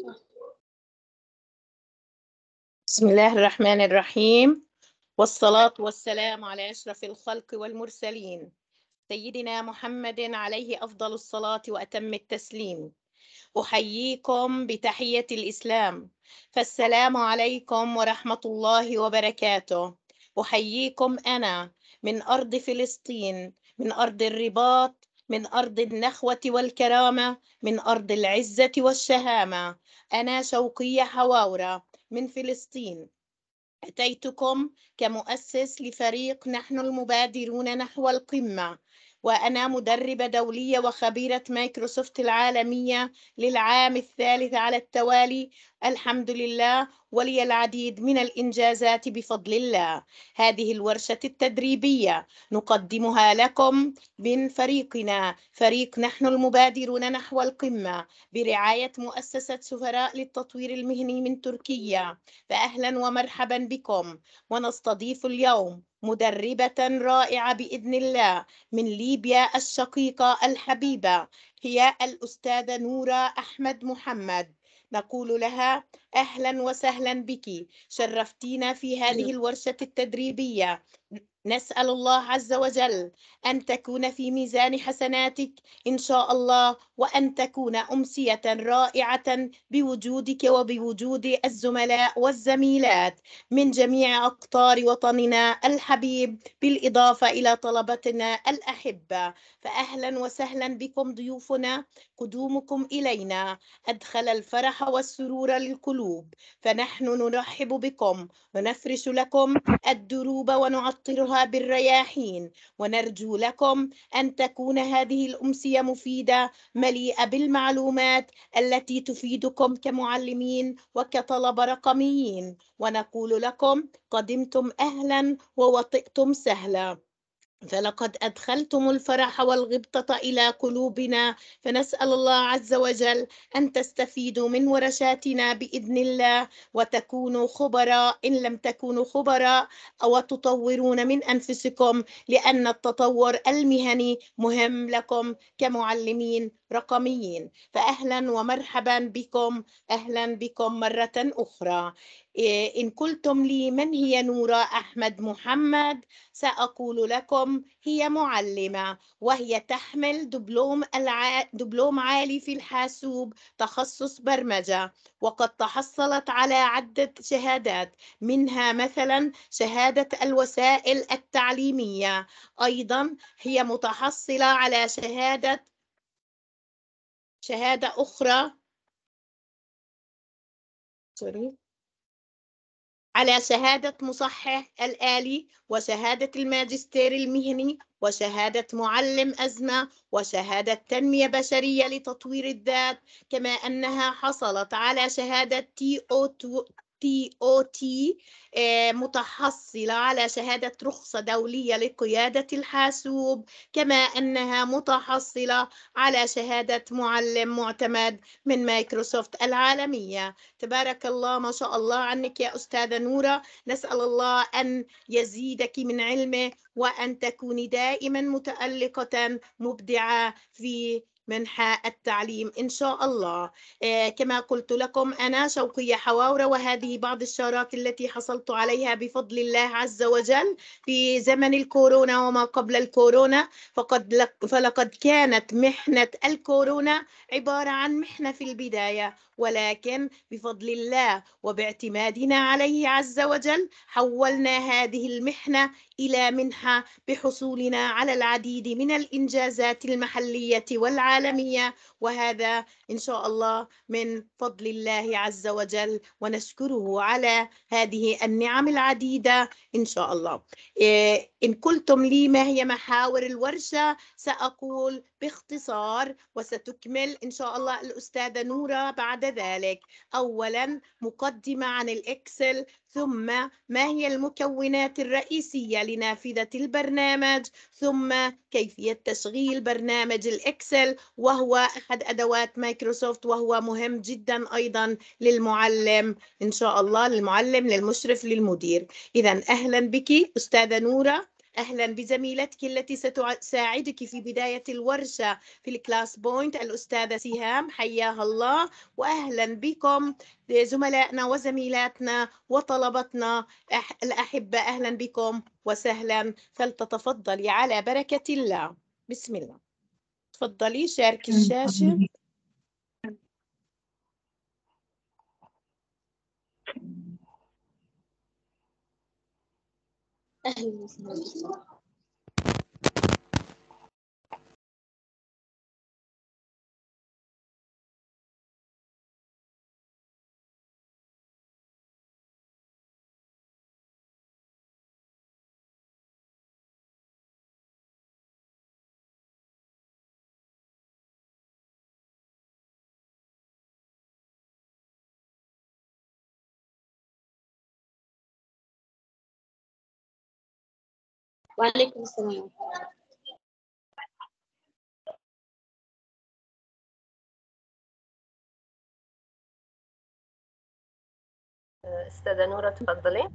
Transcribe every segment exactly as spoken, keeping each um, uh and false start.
بسم الله الرحمن الرحيم، والصلاة والسلام على أشرف الخلق والمرسلين سيدنا محمد عليه أفضل الصلاة وأتم التسليم. أحييكم بتحية الإسلام، فالسلام عليكم ورحمة الله وبركاته. أحييكم أنا من أرض فلسطين، من أرض الرباط، من أرض النخوة والكرامة، من أرض العزة والشهامة. أنا شوقية حواورة من فلسطين. أتيتكم كمؤسس لفريق نحن المبادرون نحو القمة، وأنا مدربة دولية وخبيرة مايكروسوفت العالمية للعام الثالث على التوالي، الحمد لله، ولي العديد من الإنجازات بفضل الله. هذه الورشة التدريبية نقدمها لكم من فريقنا، فريق نحن المبادرون نحو القمة، برعاية مؤسسة سفراء للتطوير المهني من تركيا. فأهلا ومرحبا بكم. ونستضيف اليوم مدربة رائعة بإذن الله من ليبيا الشقيقة الحبيبة، هي الأستاذة نورة أحمد محمد. نقول لها أهلا وسهلا بك، شرفتينا في هذه الورشة التدريبية. نسأل الله عز وجل أن تكون في ميزان حسناتك إن شاء الله، وأن تكون أمسية رائعة بوجودك وبوجود الزملاء والزميلات من جميع أقطار وطننا الحبيب، بالإضافة إلى طلبتنا الأحبة. فأهلا وسهلا بكم ضيوفنا. قدومكم إلينا أدخل الفرح والسرور للقلوب، فنحن نرحب بكم ونفرش لكم الدروب ونعطرها بالرياحين، ونرجو لكم أن تكون هذه الأمسية مفيدة، مليئة بالمعلومات التي تفيدكم كمعلمين وكطلبة رقميين. ونقول لكم قدمتم أهلا ووطئتم سهلا، فلقد أدخلتم الفرح والغبطة إلى قلوبنا. فنسأل الله عز وجل أن تستفيدوا من ورشاتنا بإذن الله، وتكونوا خبراء إن لم تكونوا خبراء، أو تطورون من أنفسكم، لأن التطور المهني مهم لكم كمعلمين رقميين. فأهلا ومرحبا بكم، أهلا بكم مرة أخرى. إن قلتم لي من هي نورة أحمد محمد، سأقول لكم هي معلمة، وهي تحمل دبلوم, الع... دبلوم عالي في الحاسوب تخصص برمجة، وقد تحصلت على عدة شهادات، منها مثلا شهادة الوسائل التعليمية. أيضا هي متحصلة على شهادة شهادة أخرى سوري على شهادة مصحح الآلي، وشهادة الماجستير المهني، وشهادة معلم أزمة، وشهادة تنمية بشرية لتطوير الذات، كما أنها حصلت على شهادة تي أو تي أو تي، متحصلة على شهادة رخصة دولية لقيادة الحاسوب، كما أنها متحصلة على شهادة معلم معتمد من مايكروسوفت العالمية. تبارك الله، ما شاء الله عنك يا أستاذة نورة. نسأل الله أن يزيدك من علمه، وأن تكوني دائما متألقة مبدعة في منحى التعليم إن شاء الله. آه كما قلت لكم أنا شوقية حواورة، وهذه بعض الشارات التي حصلت عليها بفضل الله عز وجل في زمن الكورونا وما قبل الكورونا. فقد لك فلقد كانت محنة الكورونا عبارة عن محنة في البداية، ولكن بفضل الله وباعتمادنا عليه عز وجل حولنا هذه المحنة إلى منحة، بحصولنا على العديد من الإنجازات المحلية والعالمية، وهذا إن شاء الله من فضل الله عز وجل، ونشكره على هذه النعم العديدة إن شاء الله. إن قلتم لي ما هي محاور الورشة، سأقول باختصار، وستكمل إن شاء الله الأستاذة نورة بعد ذلك. أولا مقدمة عن الإكسل، ثم ما هي المكونات الرئيسية لنافذة البرنامج، ثم كيفية تشغيل برنامج الإكسل، وهو أحد أدوات مايكروسوفت، وهو مهم جدا أيضا للمعلم إن شاء الله، للمعلم، للمشرف، للمدير. إذا أهلا بك أستاذة نورة، أهلا بزميلتك التي ستساعدك في بداية الورشة في الكلاس بوينت الأستاذة سهام، حياها الله. وأهلا بكم زملائنا وزميلاتنا وطلبتنا الأحبة، أهلا بكم وسهلا. فلتتفضلي على بركة الله. بسم الله. تفضلي شارك الشاشة. أهلا وسهلا. وعليكم السلام. أستاذة نورة تفضلي.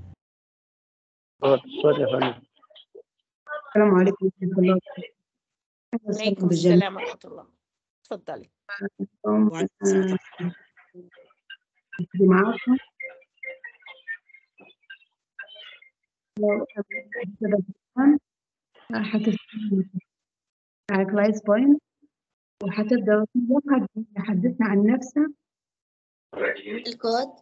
السلام عليكم ورحمة الله. عليكم السلام ورحمة الله. تفضلي. معاكم حتفتح على كلاس بوينت وحتبدأ في واحد يحدثنا عن نفسه. الكود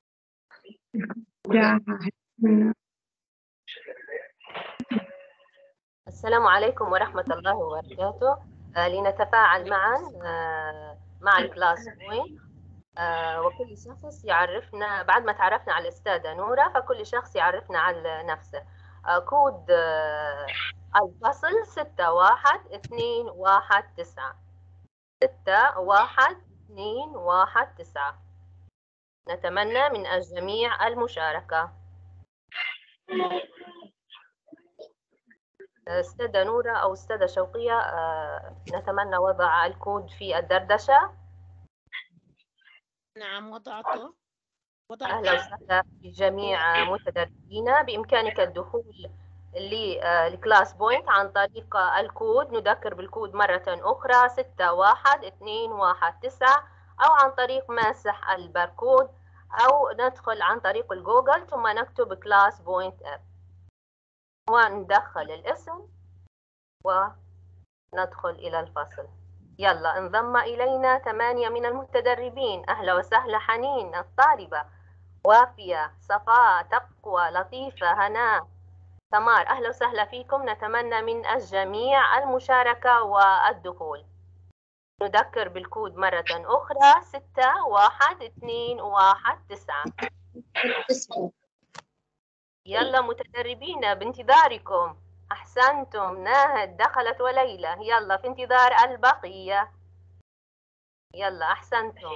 السلام عليكم ورحمة الله وبركاته. آه لنتفاعل معا آه مع الكلاس بوينت، آه وكل شخص يعرفنا بعد ما تعرفنا على الأستاذة نورة، فكل شخص يعرفنا على نفسه. آه كود آه الفصل ستة واحد اثنين واحد تسعة ستة واحد اثنين واحد تسعة. نتمنى من الجميع المشاركة. أستاذة نورة أو أستاذة شوقية، نتمنى وضع الكود في الدردشة. نعم وضعته. وضعته. أهلا وسهلا بجميع متدربينا. بإمكانك الدخول للكلاس بوينت عن طريق الكود. نذكر بالكود مرة أخرى ستة واحد اثنين واحد تسعة، أو عن طريق مسح الباركود، أو ندخل عن طريق الجوجل ثم نكتب كلاس بوينت أب وندخل الاسم وندخل إلى الفصل. يلا انضم إلينا ثمانية من المتدربين. أهلا وسهلا حنين الطالبة، وافية، صفاء، تقوى، لطيفة، هناء، تمار. أهلا وسهلا فيكم. نتمنى من الجميع المشاركة والدخول. نذكر بالكود مرة أخرى ستة واحد اثنين واحد تسعة. يلا متدربين بانتظاركم. أحسنتم. ناهد دخلت وليلى. يلا في انتظار البقية. يلا أحسنتم.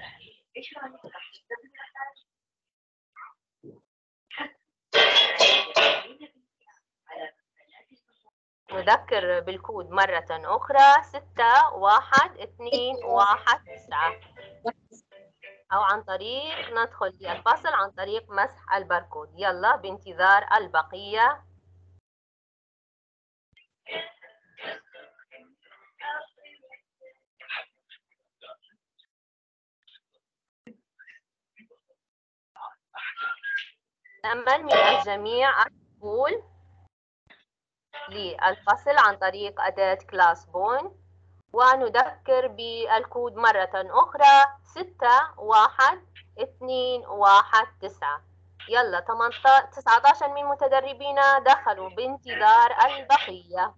نذكر بالكود مرة أخرى ستة واحد اثنين واحد تسعة، أو عن طريق ندخل للفصل عن طريق مسح الباركود. يلا بانتظار البقية. نأمل من الجميع الدخول للفصل عن طريق أداة كلاس بوينت، ونذكر بالكود مرة أخرى ستة واحد اثنين واحد تسعة. يلا تسعة عشر من متدربين دخلوا بانتظار البقية.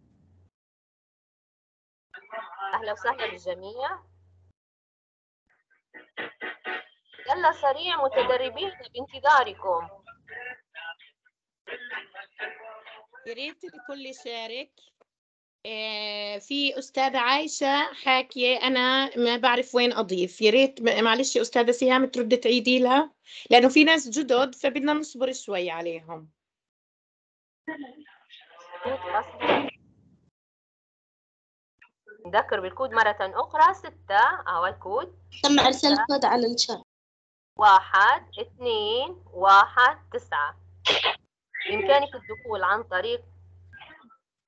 أهلا وسهلا بالجميع. يلا سريع متدربين بانتظاركم. يا ريت الكل يشارك. آه في أستاذة عايشة حاكية أنا ما بعرف وين أضيف. يا ريت معلش يا أستاذة سهام ترد تعيدي لها، لأنه في ناس جدد فبدنا نصبر شوي عليهم. نذكر بالكود مرة أخرى ستة، أو الكود تم إرسال الكود على الشات. واحد اثنين واحد تسعة. بإمكانك الدخول عن طريق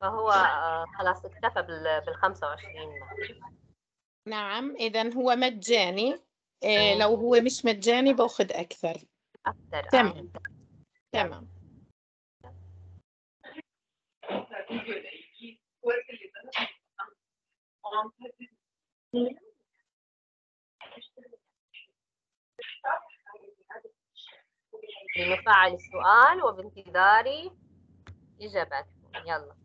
فهو آه، خلاص اكتفى بال خمسة وعشرين. نعم، إذا هو مجاني. إيه لو هو مش مجاني باخذ أكثر. أكثر. تمام. آه. تمام. لنفعل السؤال وبانتظار إجاباتكم. يلا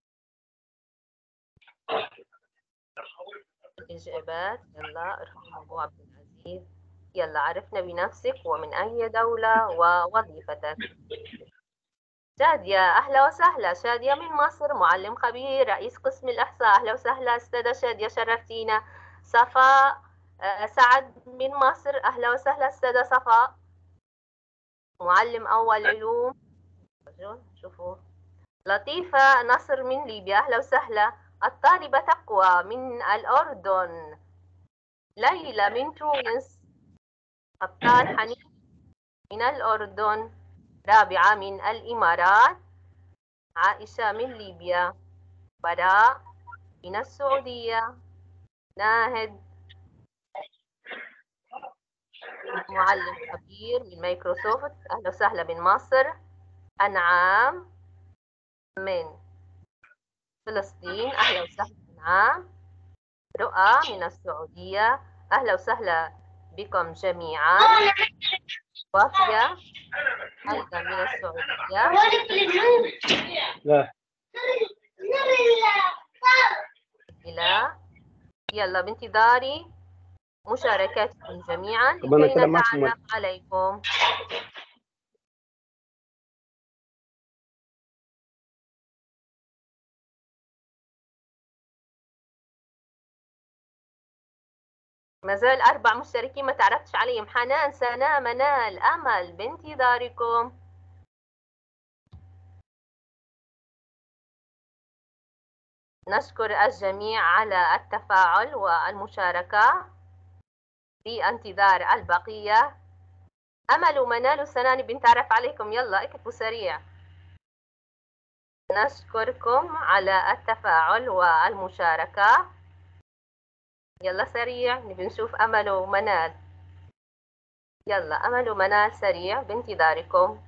الإجابات. يلا ارحموا أبو عبد العزيز. يلا عرفنا بنفسك ومن أي دولة ووظيفتك. شادية، أهلا وسهلا. شادية من مصر، معلم خبير، رئيس قسم الإحصاء. أهلا وسهلا أستاذة شادية، شرفتينا. صفاء آه، سعد من مصر، أهلا وسهلا أستاذة صفاء، معلم أول علوم. شوفوا. لطيفة نصر من ليبيا، أهلا وسهلا. الطالبة تقوى من الأردن. ليلى من تونس. أبطال حنين من الأردن. رابعة من الإمارات. عائشة من ليبيا. براء من السعودية. ناهد معلم خبير من مايكروسوفت، أهلا وسهلا من مصر. أنعام من فلسطين، أهلا وسهلا أنعام. رؤى من السعودية، أهلا وسهلا بكم جميعا. وافية أيضا من السعودية. لا إلى يلا بانتظار مشاركاتكم جميعا طب أنا لكي كده ما اسمه. نتعرف عليكم. ما زال أربع مشتركين ما تعرفتش عليهم. حنان، سناء، منال، أمل، بانتظاركم. نشكر الجميع على التفاعل والمشاركة في انتظار البقية. أمل ومنال وسنان بنتعرف عليكم، يلا اكتبوا سريع. نشكركم على التفاعل والمشاركة. يلا سريع نبي نشوف أمل ومنال. يلا أمل ومنال سريع بانتظاركم.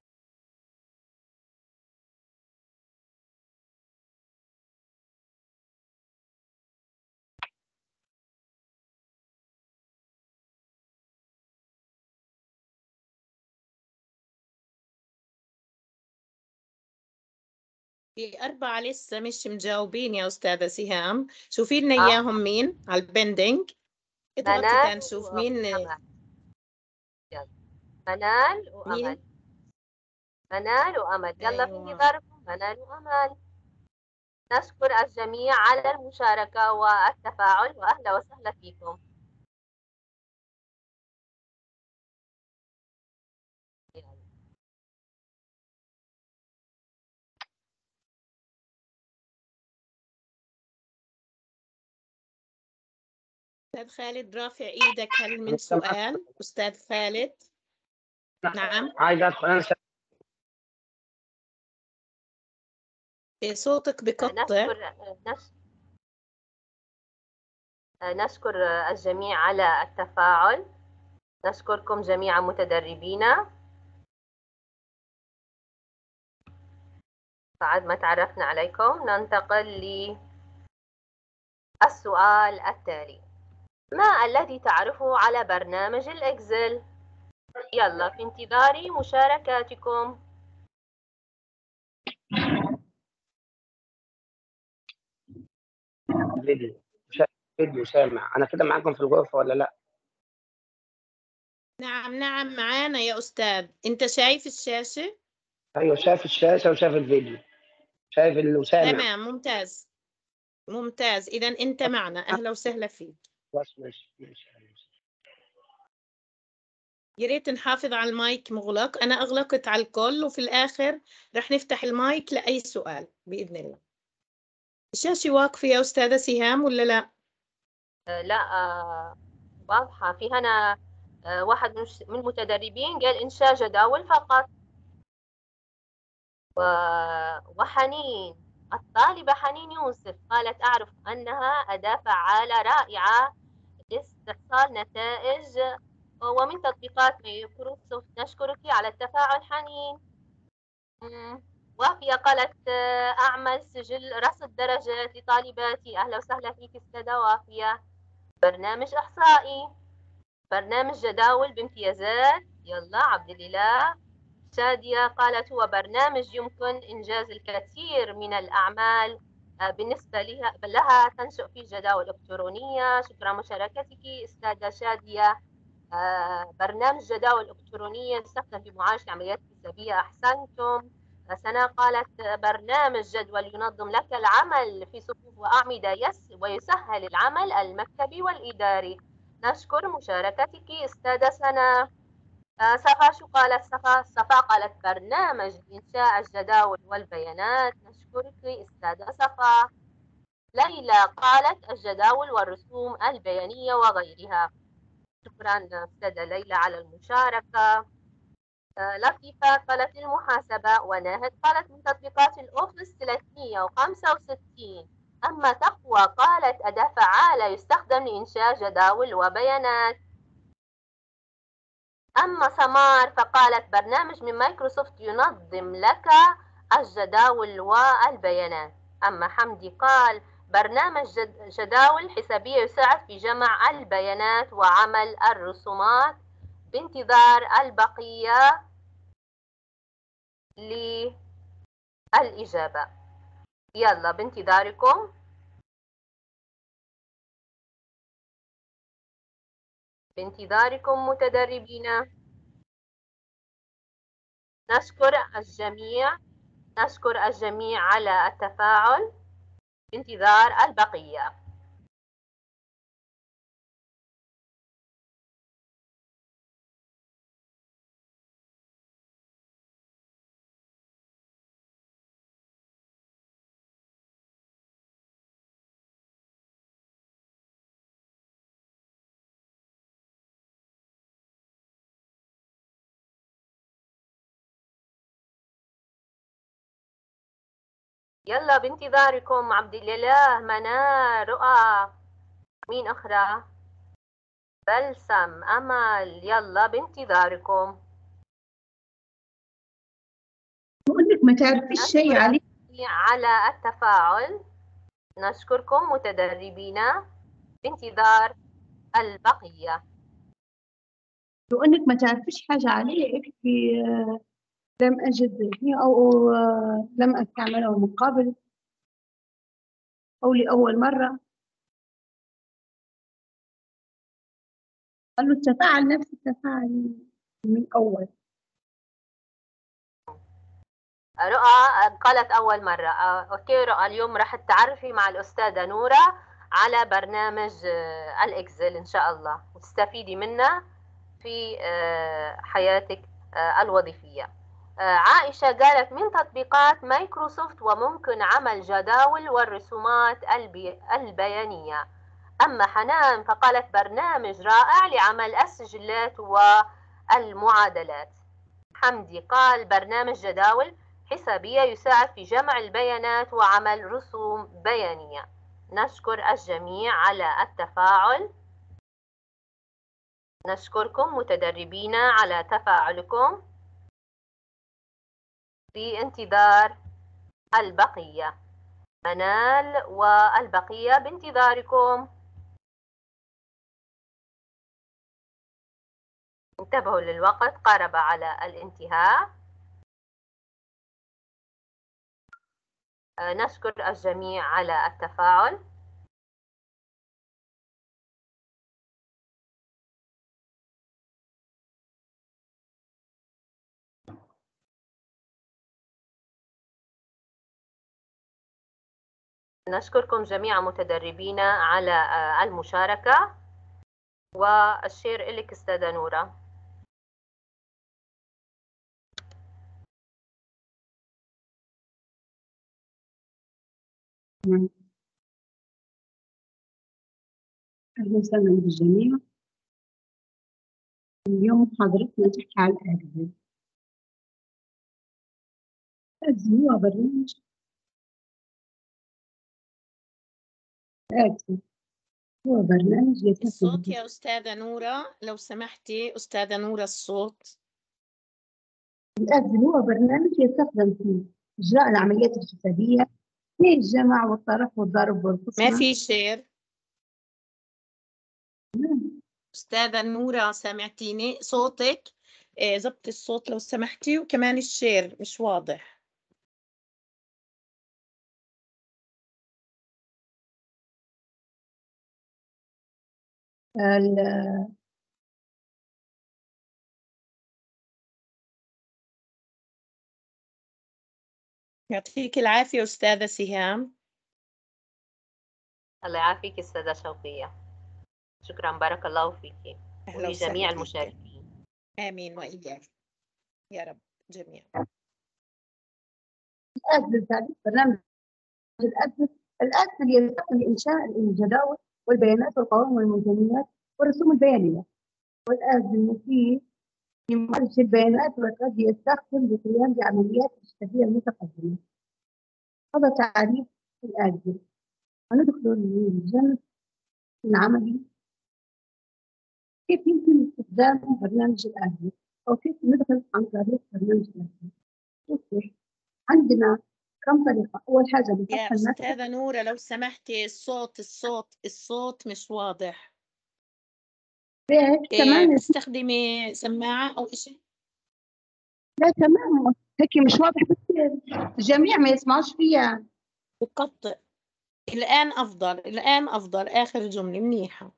في أربعة لسه مش مجاوبين يا أستاذة سهام، شوفي لنا آه. إياهم مين على البندنج. اضغطي منال تنشوف مين. وأمل. يلا منال وأمل. مين؟ منال وأمل، يلا أيوة. بانتظاركم منال وأمل. نشكر الجميع على المشاركة والتفاعل وأهلا وسهلا فيكم. أستاذ خالد رافع إيدك، هل من سؤال؟ أستاذ خالد. نعم. عايز ادخل انا. صوتك بقطع. نشكر نش... نشكر الجميع على التفاعل. نشكركم جميعا متدربين. بعد ما تعرفنا عليكم ننتقل للسؤال التالي. ما الذي تعرفه على برنامج الإكسل؟ يلا في انتظار مشاركاتكم. فيديو فيديو سامع انا كده معاكم في الغرفه ولا لا؟ نعم نعم معانا يا أستاذ. أنت شايف الشاشة؟ ايوه شايف الشاشه وشايف الفيديو، شايف وسامع. تمام، ممتاز ممتاز. إذا أنت معنا، أهلا وسهلا فيك. بس ماشي ماشي. يا ريت نحافظ على المايك مغلق. أنا أغلقت على الكل وفي الآخر رح نفتح المايك لأي سؤال بإذن الله. الشاشة واقفة يا أستاذة سهام ولا لا؟ آه لا آه واضحة. في هنا آه واحد من المتدربين قال إنشاء جداول فقط. و... وحنين الطالبة حنين يوسف قالت أعرف أنها أداة فعالة رائعة لاستحصال نتائج ومن تطبيقات مايكروسوفت. نشكرك على التفاعل حنين. وافية قالت أعمل سجل رصد درجات لطالباتي. أهلا وسهلا فيك أستاذة وافية. برنامج إحصائي، برنامج جداول بامتيازات. يلا عبد الإله. شادية قالت هو برنامج يمكن إنجاز الكثير من الأعمال بالنسبة لها, لها تنشئ فيه جداول إلكترونية. شكرا مشاركتك أستاذة شادية. برنامج جداول إلكترونية يستخدم في معالجة العمليات الحسابية. أحسنتم. سناء قالت برنامج جدول ينظم لك العمل في صفوف وأعمدة ويسهل العمل المكتبي والإداري. نشكر مشاركتك أستاذة سناء. صفا شو قالت؟ صفا صفا قالت برنامج إنشاء الجداول والبيانات. نشكرك أستاذة صفا. ليلى قالت الجداول والرسوم البيانية وغيرها. شكرا أستاذة ليلى على المشاركة. لطيفة قالت المحاسبة. وناهد قالت من تطبيقات الأوفيس ثلاثمئة وخمسة وستين. أما تقوى قالت أداة فعالة يستخدم لإنشاء جداول وبيانات. أما سمار فقالت برنامج من مايكروسوفت ينظم لك الجداول والبيانات. أما حمدي قال برنامج جداول حسابية يساعد في جمع البيانات وعمل الرسومات بانتظار البقية للإجابة. يلا بانتظاركم. بانتظاركم متدربين. نشكر الجميع نشكر الجميع على التفاعل بانتظار البقية. يلا بانتظاركم. عبد الإله، منال، رؤى، مين أخرى؟ بلسم، أمل. يلا بانتظاركم. بقول لك ما تعرفيش شيء عليه على التفاعل. نشكركم متدربين بانتظار البقية. بقول لك ما تعرفيش حاجة عليه اكتبي لم أجد فيه أو لم أستعمله من قبل أو لأول مرة. قال له التفاعل نفس التفاعل من أول. رؤى قالت أول مرة. أوكي رؤى، اليوم راح تتعرفي مع الأستاذة نورة على برنامج الإكسل إن شاء الله وتستفيدي منه في حياتك الوظيفية. عائشة قالت من تطبيقات مايكروسوفت وممكن عمل جداول والرسومات البي... البيانية. أما حنان فقالت برنامج رائع لعمل السجلات والمعادلات. حمدي قال برنامج جداول حسابية يساعد في جمع البيانات وعمل رسوم بيانية. نشكر الجميع على التفاعل. نشكركم متدربين على تفاعلكم في انتظار البقية. منال والبقية بانتظاركم. انتبهوا للوقت، قارب على الانتهاء. نشكر الجميع على التفاعل. نشكركم جميعا متدربين على المشاركة. والشير إلك أستاذة نورة. أهلا وسهلا بالجميع. اليوم محاضرتنا تحكي عن الأكسل. الأكسل هو برنامج آسف. هو برنامج الصوت يستخدم يا أستاذة نورة لو سمحتي، أستاذة نورة الصوت. الآسف هو برنامج يستخدم في إجراء العمليات الحسابية زي الجمع والطرح والضرب ما والقسمة. في شير. أستاذة نورة سمعتيني صوتك؟ إيه، ضبط الصوت لو سمحتي، وكمان الشير مش واضح. ال- يعطيك العافية أستاذة سهام. الله يعافيك أستاذة شوقية. شكرا، بارك الله فيك أهلا ولجميع وسهلا فيك. المشاركين. آمين وإياك يا رب جميعا. الآسف تعريف برنامج الآسف. الآسف يستخدم لإنشاء الجداول والبيانات والقوائم والميزانيات والرسوم البيانية. والآسف المفيد في معالجة البيانات وقد يستخدم للقيام بعمليات حسابية متقدمة. هذا تعريف الآسف. وندخل للجانب العملي. كيف يمكن استخدام برنامج الآسف أو كيف ندخل عن طريق برنامج الآسف؟ أوكي. عندنا كم طريقة. أول حاجة يا بنفتح المكتب. أستاذة نورة لو سمحتي، الصوت الصوت الصوت مش واضح. هيك إيه، تمام. بتستخدمي سماعة أو إشي؟ لا تمام هيك مش واضح بس الجميع ما يسمعوش فيها. بقطع. الآن أفضل، الآن أفضل، آخر جملة منيحة.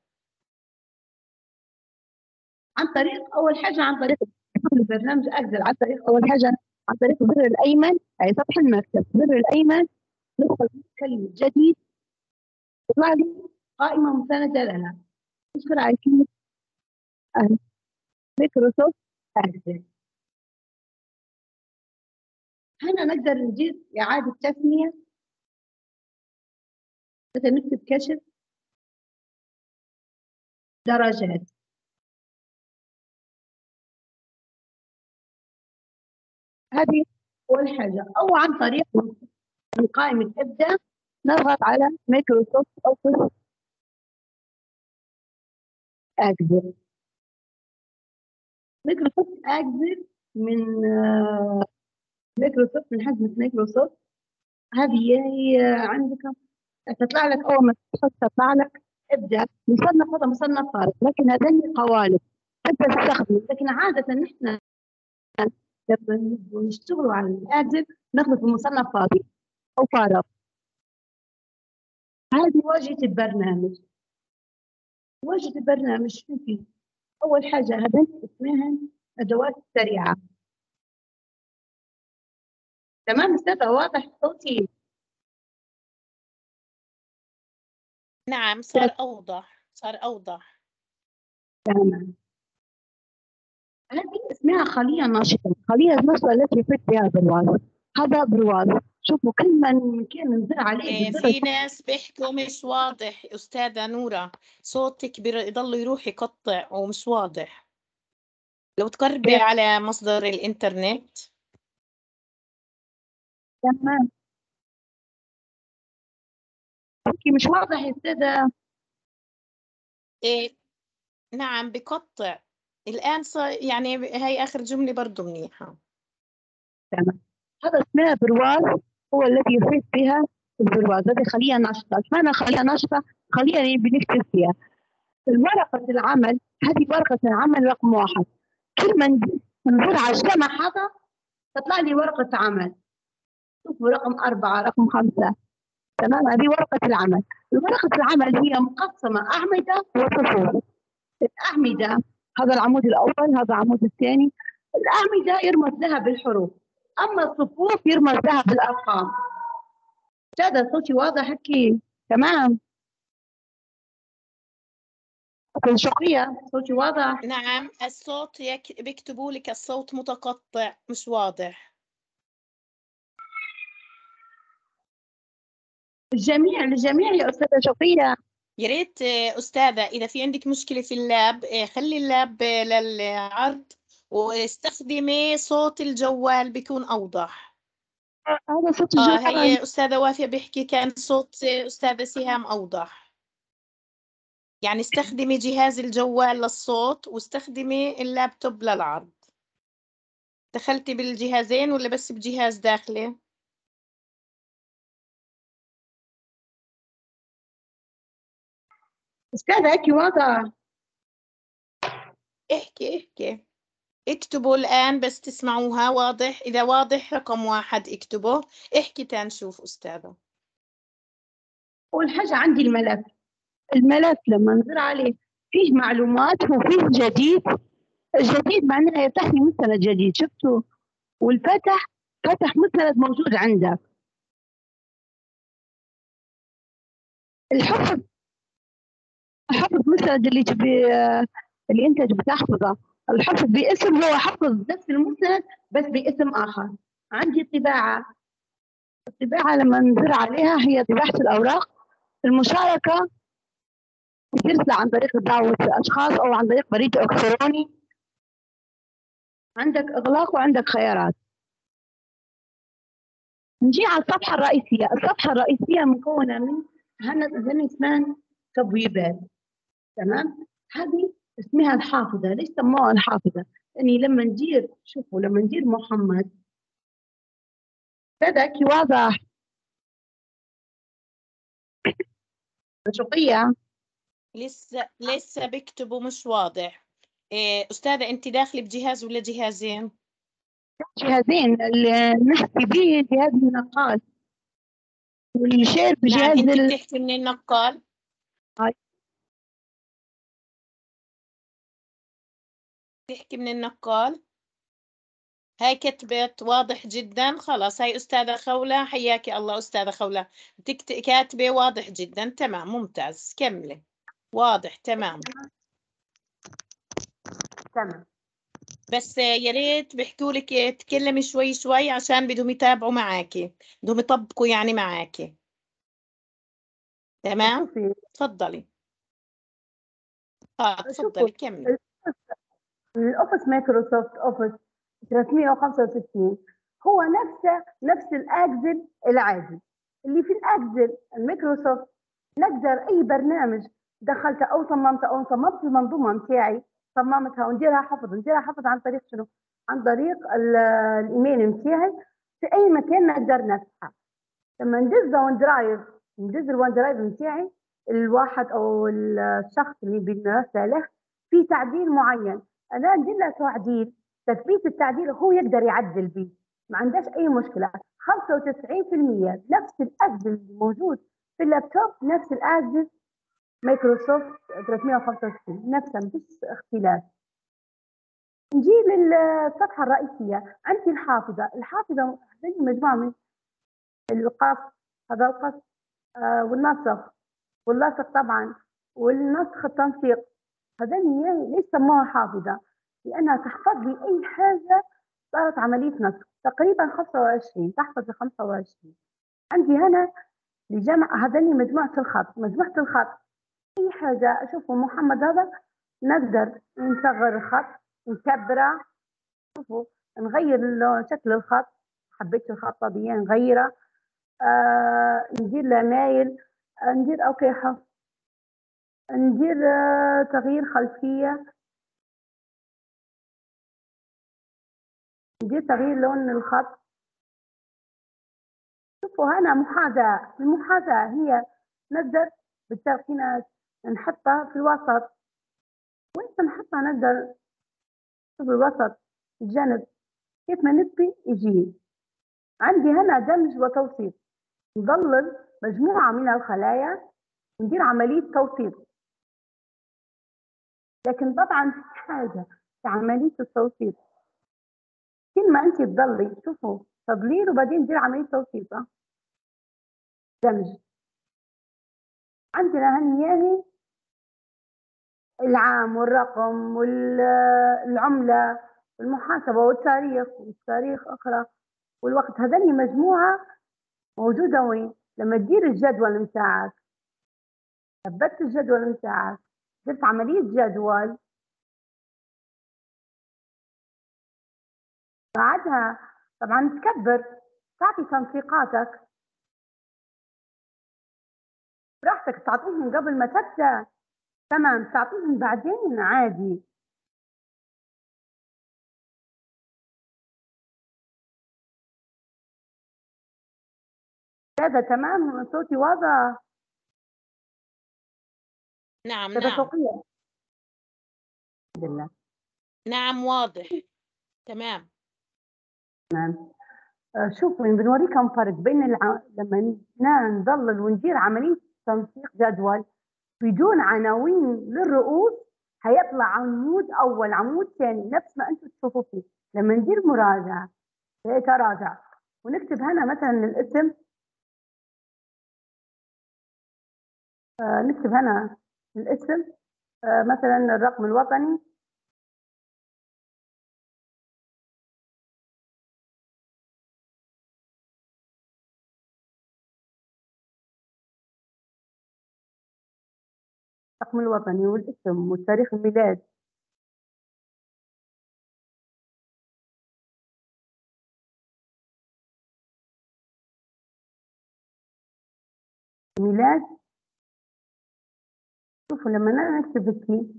عن طريق أول حاجة عن طريق البرنامج أجزل. عن طريق أول حاجة عن طريق الزر الأيمن أي سطح المكتب. الزر الأيمن ندخل كلمة جديد تطلع لي قائمة مساندة لها. ندخل على كلمة مايكروسوفت أجزل. هنا نقدر نجيب إعادة تسمية. مثلا نكتب كشف درجات. هذه أول حاجة. أو عن طريق من قائمة ابدأ نضغط على مايكروسوفت أوفيس أكسل. مايكروسوفت أكسل من آه، مايكروسوفت من حزمة مايكروسوفت. هذه هي عندك تطلع لك أول ما تدخل تطلع لك ابدأ مصنف. هذا مصنف فارغ لكن هذين قوالب تقدر تستخدم. لكن عادة نحن لما نشتغلوا على الأكسل ناخذ في مصنف فاضي أو فارغ. هذه واجهة البرنامج. واجهة البرنامج شو فيه؟ أول حاجة هذين اسمها أدوات سريعة. تمام أستاذة واضح صوتي؟ نعم صار أوضح، صار أوضح. تمام. هذه اسمها خلية ناشطة. خلية النشطة التي يفيد بها برواز. هذا برواز. شوفوا كل ما كان ننزل عليه إيه، بالزر. في ناس بيحكوا مش واضح. أستاذة نورة صوتك بيضل يروح يقطع ومش واضح. لو تقربي على مصدر الإنترنت. تمام. اوكي مش واضح يا استاذة. إيه نعم بقطع. الآن صار يعني هاي آخر جملة برضو منيحة. تمام. هذا اسمها برواز. هو الذي يفيد بها البرواز. هذه خلية ناشطة. اشمعنى خلية ناشطة؟ خلية اللي بنكتب فيها. ورقة العمل هذه ورقة العمل رقم واحد. كل ما نزور على الجمع هذا تطلع لي ورقة عمل. شوفوا رقم أربعة رقم خمسة. تمام. هذه ورقة العمل. ورقة العمل هي مقسمة أعمدة وصفوف. الأعمدة هذا العمود الأول هذا العمود الثاني. الأعمدة يرمز لها بالحروف أما الصفوف يرمز لها بالأرقام. هذا صوتي واضح هيك؟ تمام. شقية صوتي واضح؟ نعم الصوت يك... بيكتبوا لك الصوت متقطع مش واضح. الجميع الجميع يا أستاذة شقية. يا ريت آه، أستاذة إذا في عندك مشكلة في اللاب آه، خلي اللاب آه، للعرض واستخدمي صوت الجوال بيكون أوضح. هذا صوت آه الجوال. هي أستاذة وافية بيحكي كان صوت آه، أستاذة سهام أوضح. يعني استخدمي جهاز الجوال للصوت واستخدمي اللابتوب للعرض. دخلتي بالجهازين ولا بس بجهاز داخلي؟ أستاذة أنت واضحة. احكي احكي اكتبوا الآن بس تسمعوها واضح. إذا واضح رقم واحد اكتبوا. احكي تنشوف أستاذة. أول حاجة عندي الملف. الملف لما نزل عليه فيه معلومات وفيه جديد. الجديد معناها يفتح لي مستند جديد، شفتوا؟ والفتح فتح مستند موجود عندك. الحفظ الحفظ مستند اللي تبي اللي انت تبي تحفظه. الحفظ باسم هو حفظ نفس المستند بس باسم اخر. عندي الطباعه. الطباعه لما نزر عليها هي طباعه الاوراق. المشاركه بترسل عن طريق دعوه اشخاص او عن طريق بريد الكتروني. عندك اغلاق وعندك خيارات. نجي على الصفحه الرئيسيه. الصفحه الرئيسيه مكونه من هنا اسمان تبويبات. تمام. هذه اسمها الحافظه. ليش سموها الحافظه؟ لاني لما ندير شوفوا لما ندير محمد بدك واضح. شقية لسه لسه بكتبوا مش واضح. إيه أستاذة أنت داخلة بجهاز ولا جهازين؟ جهازين. اللي نحكي به جهاز النقال والشير بجهاز نعم. أنت ال... بتحكي من النقال؟ هاي. بتحكي من النقال. هاي كتبت واضح جدا. خلاص هاي أستاذة خولة. حياكي الله أستاذة خولة. بتكت... كاتبة واضح جدا. تمام ممتاز. كملي. واضح تمام. تمام. بس يا ريت بيحكوا لك تكلمي شوي شوي عشان بدهم يتابعوا معاكي. بدهم يطبقوا يعني معاكي. تمام. شوفي تفضلي. اه شوفوا تفضلي كملي. الاوفيس مايكروسوفت اوفيس ثلاثمية وخمسة وستين هو نفسه نفس الاكسل العادي. اللي في الاكسل المايكروسوفت نقدر اي برنامج دخلته او صممته او صممت المنظومه متاعي صممتها ونديرها حفظ. نديرها حفظ عن طريق شنو؟ عن طريق الايميل متاعي في اي مكان نقدر نفتحها. لما ندز ون درايف ندز الون درايف متاعي الواحد او الشخص اللي بنرسله له في تعديل معين، انا ندير له تعديل. تثبيت التعديل هو يقدر يعدل به، ما عندهاش اي مشكله. خمسة وتسعين بالمية نفس الاكسل اللي موجود في اللابتوب نفس الاكسل مايكروسوفت ثلاثمية وخمسة وستين نفسه، مفيش اختلاف. نجي للصفحه الرئيسيه. عندي الحافظه. الحافظه هذه مجموعه من القص، هذا القص آه والنسخ واللصق طبعا والنسخ التنسيق. هذول ليش سموها حافظه؟ لانها تحفظ لي اي حاجه صارت عمليه نسخ. تقريبا خمسة وعشرين تحفظ ل خمسة وعشرين. عندي هنا لجمع هذول مجموعه الخط. مجموعه الخط اي حاجه اشوفه محمد هذا نقدر نصغر الخط نكبره. شوفوا نغير شكل الخط. حبيت الخط دي نغيره. آه ندير له مايل. آه ندير اوكي حفظ. ندير آه تغيير خلفيه. ندير تغيير لون الخط. شوفوا هنا محاذاه. المحاذاه هي نقدر بالترقينات نحطها في الوسط. وين نحطها نقدر في الوسط الجانب كيف ما نبي يجي. عندي هنا دمج وتوسيط. نظلل مجموعه من الخلايا ندير عمليه توسيط. لكن طبعا في حاجه في عمليه التوسيط كل ما انت تضلي شوفوا تضليل وبعدين ندير عمليه توسيط دمج. عندنا هنياني العام والرقم والعمله والمحاسبه والتاريخ والتاريخ اخرى والوقت. هذني مجموعه موجوده وين؟ لما تدير الجدول متاعك ثبت الجدول متاعك درت عمليه جدول بعدها طبعا تكبر تعطي تنسيقاتك براحتك تعطيهم قبل ما تبدا تمام، تعطيهم بعدين عادي. هذا تمام، صوتي واضح. نعم هذا نعم صوتية الحمد لله. نعم واضح. تمام. تمام. آه، شوفوا بنوريكم فرق بين الع... لما ن- نضلل وندير عملية تنسيق جدول بدون عناوين للرؤوس، هيطلع عمود أول عمود ثاني نفس ما أنتم تشوفوا فيه. لما ندير مراجعة تراجع ونكتب هنا مثلا الاسم، آه نكتب هنا الاسم، آه مثلا الرقم الوطني، الرقم الوطني والاسم وتاريخ الميلاد. ميلاد. شوفوا لما أنا نكتب الكي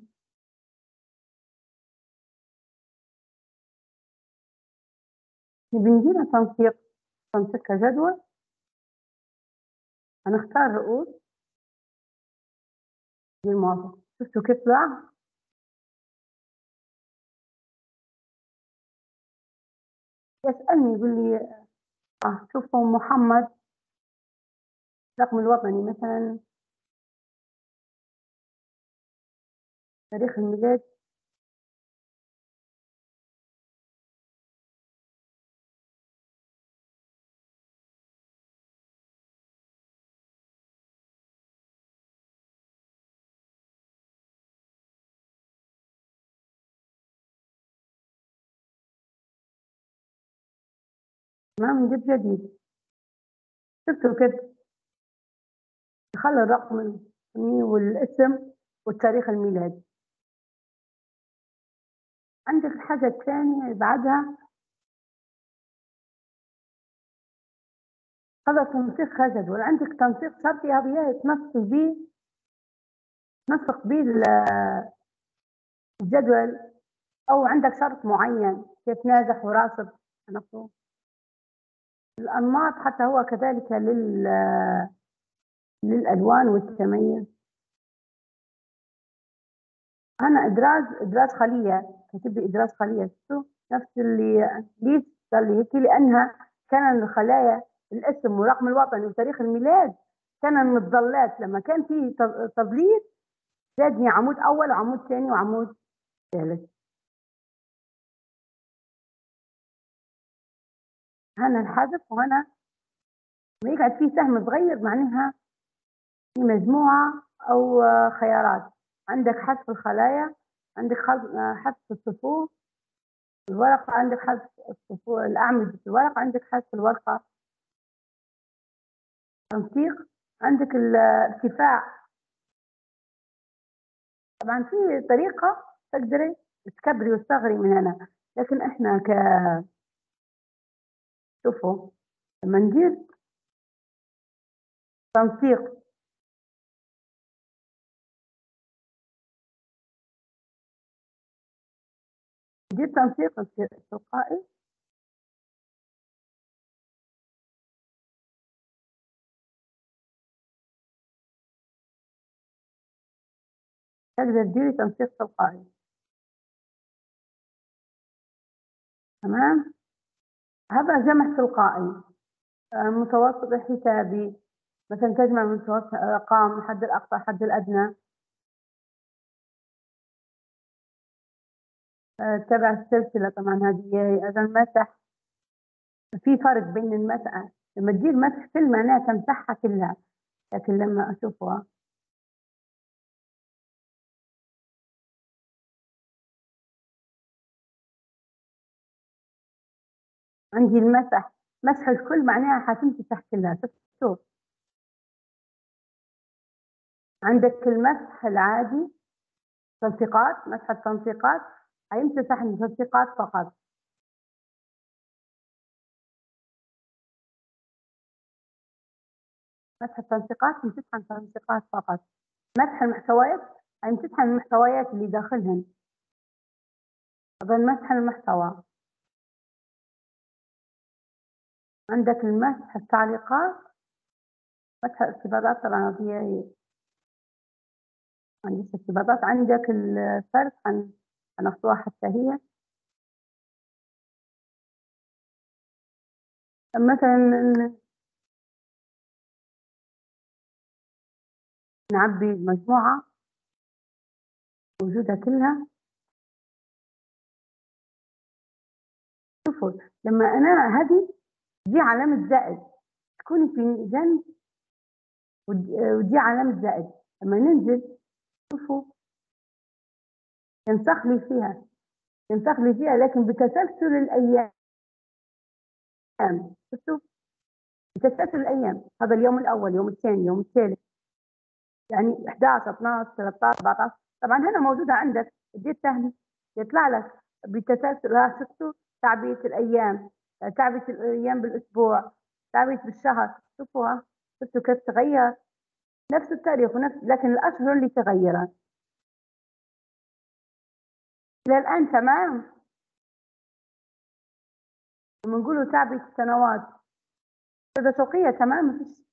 بنجينا تنسيق، تنسيق كجدول. هنختار رؤوس للموظف. شفتوا كيف طلع؟ يسألني يقول لي اه شوفوا محمد الرقم الوطني مثلا، تاريخ الميلاد، تمام نجيب جديد. شفتوا كيف خلى الرقم الوطني والاسم والتاريخ الميلاد. عندك الحاجة الثانية بعدها هذا تنسيق جدول. عندك تنسيق شرطي هذه تنسق به تنسق به الجدول، أو عندك شرط معين كيف ناجح وراسب نفسه. الأنماط حتى هو كذلك لل للألوان والتميز. أنا إدراج إدراج خلية، كاتب لي إدراج خلية. شو نفس اللي ليش صار لي هيك؟ لأنها كان الخلايا الاسم ورقم الوطني وتاريخ الميلاد كان متظلات. لما كان في تظليل زادني عمود أول وعمود ثاني وعمود ثالث. هنا الحذف، وهنا ما يقعد فيه سهم صغير معناها في مجموعة أو خيارات. عندك حذف الخلايا، عندك حذف الصفوف الورقة، عندك حذف الصفوف الأعمدة الورقة، عندك حذف الورقة تنسيق، عندك الارتفاع. طبعا في طريقة تقدري تكبري وتصغري من هنا، لكن احنا ك شوفوا لما ندير تنسيق ندير تنسيق تلقائي. تقدر تديري تنسيق تلقائي. تمام. هذا جمع تلقائي. متوسط الحسابي مثلا تجمع من متوسط الارقام الحد الاقصى الحد الادنى. تبع السلسله. طبعا هذه اذا المسح في فرق بين المسح، لما تدير مسح كل معناها تمسحها كلها، لكن لما اشوفها عندي المسح مسح الكل معناها حتمسح كلها. شوف عندك المسح العادي تنسيقات، مسح التنسيقات هيمسح التنسيقات فقط. مسح التنسيقات يمسح التنسيقات فقط. مسح المحتويات يعني تسحن المحتويات اللي داخلهن قبل ما تسحن المحتوى. عندك المسح التعليقات، مسح الاستفاضات طبعا هي عندك استفاضات، عندك الفرق عن هناخدوها حتى هي مثلا نعبي مجموعة موجودة كلها. شوفوا لما أنا هذه دي علامة زائد تكون في جنب ودي علامة زائد، لما ننزل شوفوا ينسخ لي فيها ينسخ لي فيها لكن بتسلسل الأيام. شفتوا بتسلسل الأيام، هذا اليوم الأول، اليوم الثاني، اليوم الثالث، يعني إحدى عشر اثني عشر ثلاثة عشر أربعة عشر. طبعا هنا موجودة عندك دي سهلة يطلع لك بتسلسل. ها شفتوا تعبئة الأيام، تعبئة الأيام بالأسبوع، تعبئة بالشهر. شوفوها شفتوا كيف تغير نفس التاريخ ونفس، لكن الأشهر اللي تغيرت. إلى الآن تمام. لما نقولوا تعبئة السنوات تدفقية تمام، ما فيش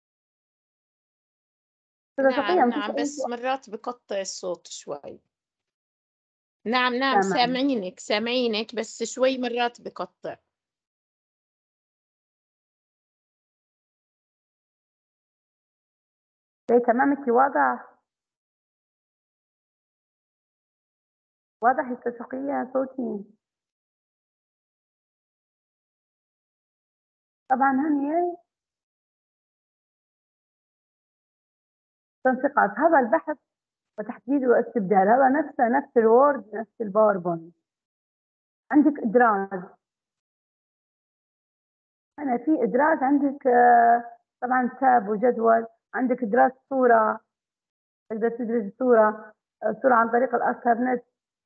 تدفقية، نعم ما فيش نعم أي بس سؤال. مرات بقطع الصوت شوي. نعم نعم تمام سامعينك سامعينك بس شوي مرات بقطع. زي تمام. انت واضح واضح التدفقية صوتي. طبعا هني تنسيقات، هذا البحث وتحديد واستبدال، هذا نفسه نفس الوورد نفس الباوربوينت. عندك إدراج، أنا في إدراج عندك آه، طبعا تاب وجدول. عندك إدراج صورة، تقدر تدرج صورة آه، صورة عن طريق الأنترنت،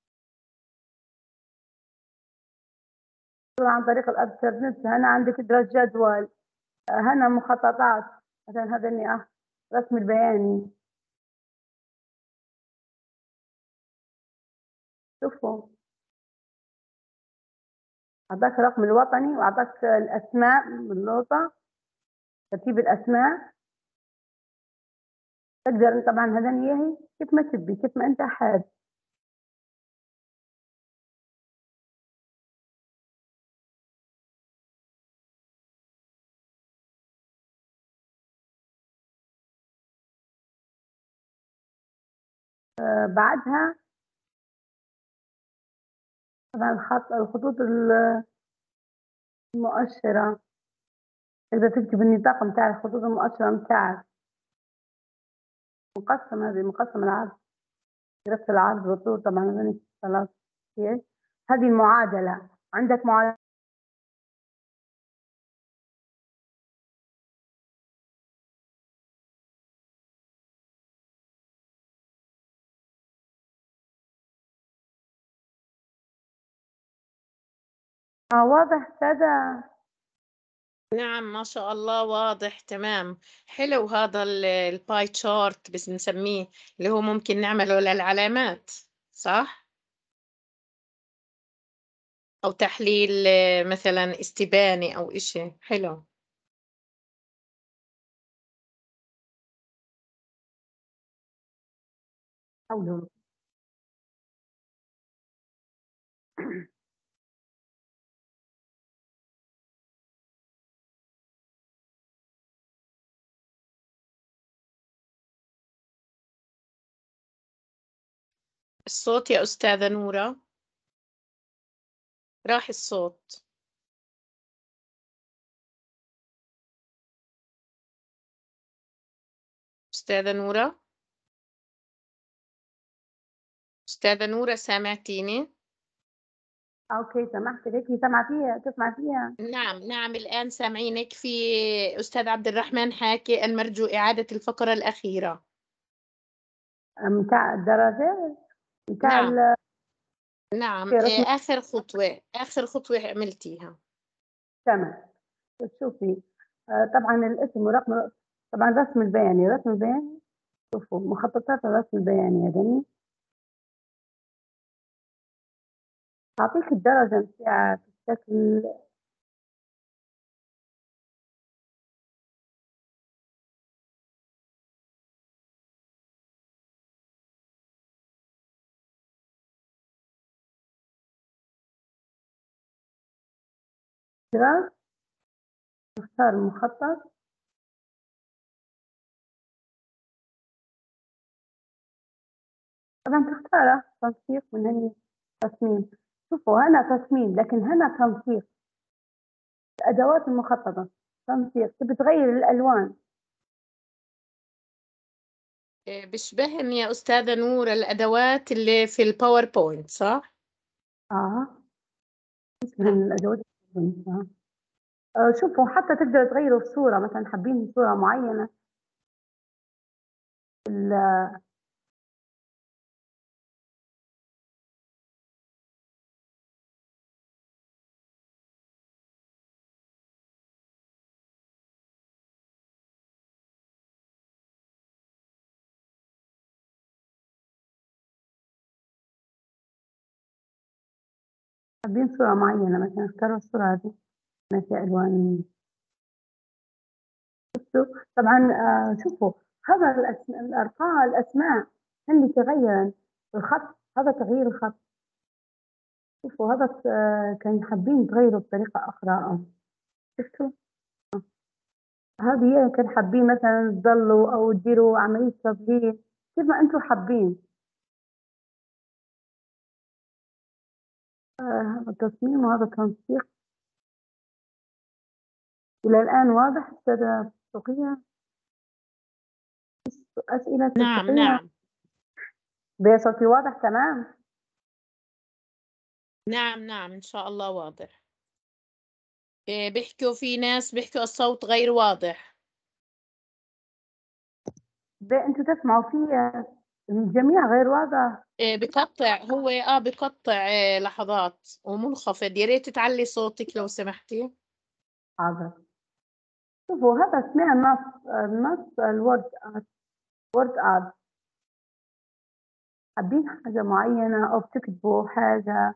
صورة عن طريق الأنترنت. هنا عندك إدراج جدول، آه، هنا مخططات مثلا هذا اللي آه، رسم البياني. شوفوا أعطاك الرقم الوطني وأعطاك الأسماء باللوطة، ترتيب الأسماء. تقدر طبعا هذا هي كيف ما تبي كيف ما أنت حابب. آه بعدها طبعا الخط الخطوط المؤشرة، تقدر تكتب النطاق متاع الخطوط المؤشرة متاعك. مقسم، هذه مقسم العرض، دراسة العرض والطول. طبعا هذه خلاص هذه المعادلة. عندك معادلة آه واضح كذا. نعم ما شاء الله واضح تمام. حلو هذا ال- الباي تشارت بس نسميه، اللي هو ممكن نعمله للعلامات صح؟ أو تحليل آه، مثلا استباني أو إشي حلو. حولهم الصوت يا أستاذة نورة راح الصوت. أستاذة نورة أستاذة نورة سامعتيني؟ اوكي سمحت لك سمع فيها تسمع فيها. نعم نعم الآن سامعينك. في أستاذ عبد الرحمن حاكي المرجو إعادة الفقرة الأخيرة. متاع الدرجات متاع نعم ال- نعم في رسم. آه، آخر خطوة آخر خطوة عملتيها. تمام. شوفي آه، طبعا الاسم ورقم، طبعا رسم البياني رسم البياني شوفوا مخططات الرسم البياني يا بني، أعطيك الدرجة متاعها في الشكل دراسة. نختار المخطط، طبعا تختاره تنسيق من هني تصميم. شوفوا هنا تصميم لكن هنا تنسيق. الأدوات المخططة تنسيق، تبي تغير الألوان. إيه، بيشبهني يا أستاذة نور الأدوات اللي في الباوربوينت صح؟ آه من نعم. الأدوات آه. آه، شوفوا حتى تقدروا تغيروا الصورة، مثلا حابين صورة معينة ال- حابين صورة معينة، مثلا اختاروا الصورة هذه ما في ألوان. شفتوا؟ طبعا آه، شوفوا هذا الأسم- الأرقام الأسماء اللي تغير الخط، هذا تغيير الخط. شوفوا هذا آه، كان حابين تغيروا بطريقة أخرى. آه. شفتوا؟ هذه كان حابين مثلا تضلوا أو تديروا عملية تضليل كيف ما أنتم حابين. آه، هذا تصميم وهذا تنسيق. إلى الآن واضح أستاذة سقية؟ أسئلة نعم سقية نعم بصوتي واضح تمام؟ نعم نعم إن شاء الله واضح. إيه، بيحكوا في ناس بيحكوا الصوت غير واضح. أنتم تسمعوا فيه الجميع غير واضح؟ إيه، بقطع هو اه بقطع إيه لحظات ومنخفض، يا ريت تعلي صوتك لو سمحتي. حاضر. شوفوا هذا اسمه النص، النص الورد آرت، وورد آرت. حابين حاجة معينة أو بتكتبوا حاجة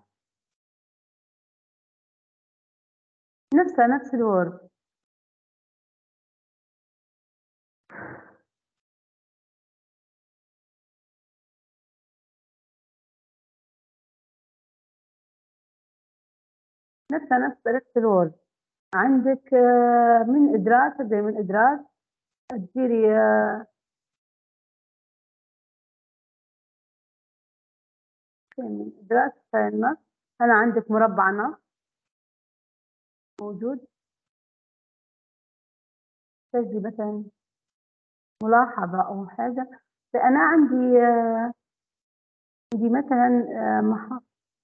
نفسها نفس الورد. نفسها نفس طريقة الورد. عندك آه، من إدراج، تبدأي من إدراج تديري آه، من إدراج في النص. هنا عندك مربع نص موجود، تجي مثلا ملاحظة أو حاجة. فأنا عندي آه، عندي مثلا آه، مح-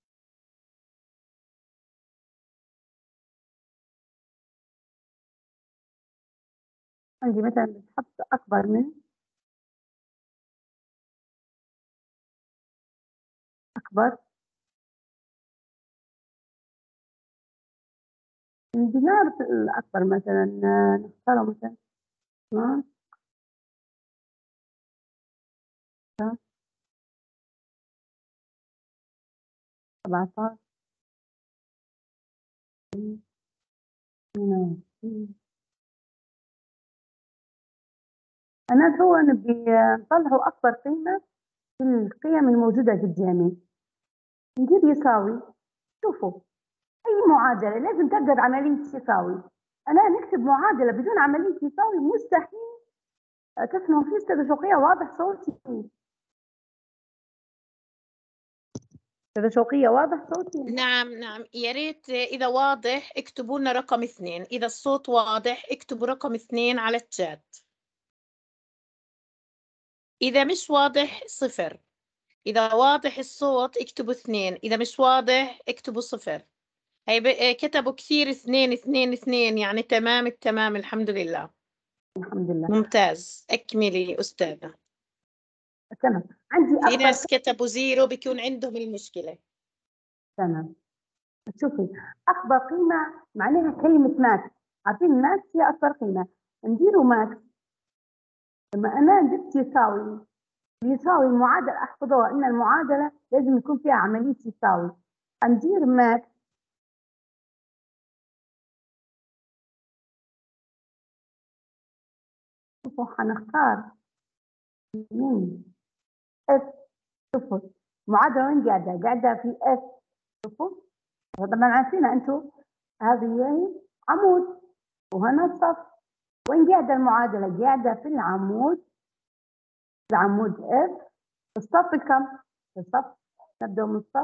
عندي مثلا بتحط أكبر من أكبر من دينار الأكبر مثلا آه، نختاره مثلا اثنا عشر سبعة عشر اثنين وعشرين. أنا هو نبي نطلعوا أكبر قيمة في القيم الموجودة قدامي. ندير يساوي. شوفوا أي معادلة لازم تبدأ بعملية يساوي. أنا نكتب معادلة بدون عملية يساوي مستحيل تسمعوا فيه. أستاذة شوقية واضح صوتي؟ أستاذة شوقية واضح صوتي؟ نعم نعم، يا ريت إذا واضح اكتبوا لنا رقم اثنين، إذا الصوت واضح اكتبوا رقم اثنين على الشات. إذا مش واضح صفر. إذا واضح الصوت اكتبوا اثنين، إذا مش واضح اكتبوا صفر. هي ب- كتبوا كثير اثنين اثنين اثنين، يعني تمام التمام الحمد لله. الحمد لله ممتاز، أكملي أستاذة. تمام. عندي في أكبر ناس كتبوا زيرو بيكون عندهم المشكلة. تمام. شوفي أكبر قيمة معناها كلمة ماكس. عارفين ماكس هي أكبر قيمة. نديروا ماكس لما أنا جبت يساوي يساوي المعادلة احفظوها إن المعادلة لازم يكون فيها عملية يساوي. هندير ماكس شوفوا حنختار من اف. شوفوا المعادلة وين قاعدة؟ قاعدة في اف. شوفوا طبعا عارفينها انتم هذه هي عمود وهنا الصف. وين قاعدة المعادلة؟ قاعدة في العمود العمود اف. الصف كم؟ الصف نبدأ من الصف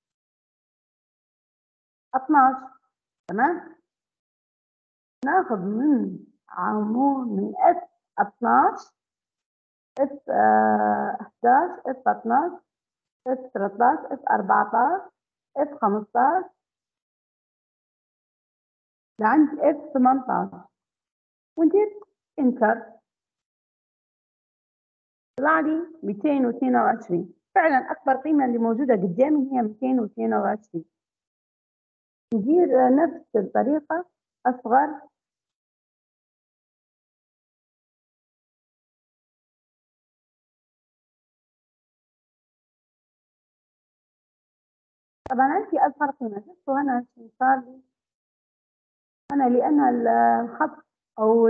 اثناشر. تمام؟ ناخذ من عمود من اف اثناشر اف احد عشر اف اثناشر اف ثلاثة عشر اف أربعة عشر اف خمسة عشر لعند اف ثمانية عشر وندير انتر. طلع لي مئتين واثنين وعشرين. فعلا اكبر قيمه اللي موجوده قدامي هي مئتين واثنين وعشرين. ندير نفس الطريقه اصغر. طبعا عندي اصغر قيمه. شفتوا هنا شو صار لي؟ انا لان الخط او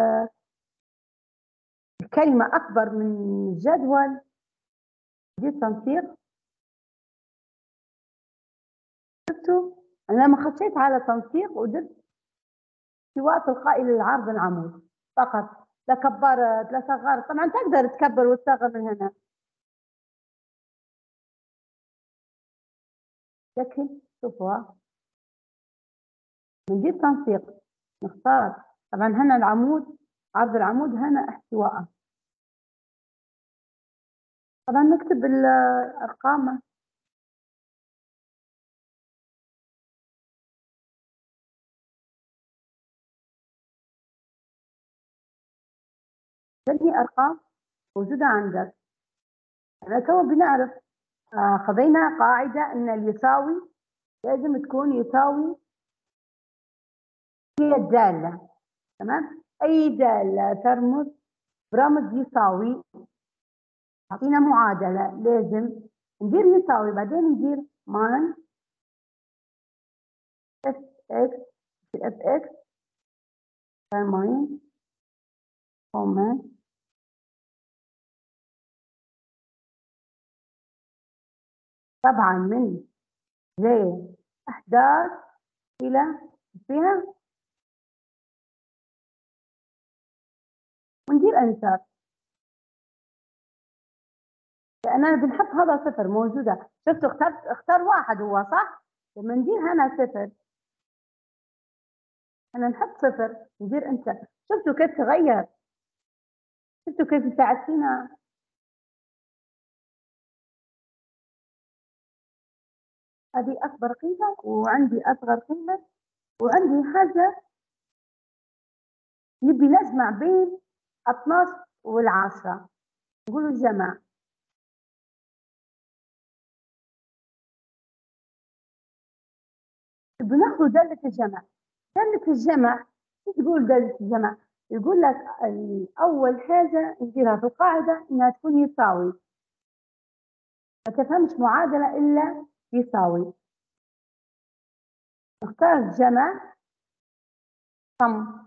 الكلمه اكبر من الجدول دي تنسيق. شفتوا انا لما خشيت على تنسيق ودرت سواء تلقائي للعرض العمود فقط، لا كبرت لا صغرت. طبعا تقدر تكبر وتصغر من هنا، لكن شوفوا نجيب تنسيق نختار. طبعا هنا العمود عرض العمود هنا احتواء. طبعا نكتب الارقام. هذه ارقام موجوده عندك. انا تو بنعرف آه خذينا قاعده ان اليساوي لازم تكون يساوي هي الداله. تمام؟ اي داله ترمز برمز يساوي. اعطينا معادله لازم ندير يساوي بعدين ندير مان اف اكس اف اكس ماين كوما طبعا من زي احد عشر الى فيها وندير انتر. لأننا بنحط هذا صفر موجودة. شفتوا اخترت اختار واحد هو صح؟ لما ندير هنا صفر هنا نحط صفر ندير انتر. شفتوا كيف تغير؟ شفتوا كيف يساعد فينا؟ هذه أكبر قيمة وعندي أصغر قيمة وعندي حاجة نبي نجمع بين اثناشر والعشرة. نقولوا الجمع. بناخذ دالة الجمع. دالة الجمع شو تقول دالة الجمع؟ يقول لك أول حاجة نديرها في القاعدة إنها تكون يساوي. ما تفهمش معادلة إلا يساوي. نختار الجمع صم.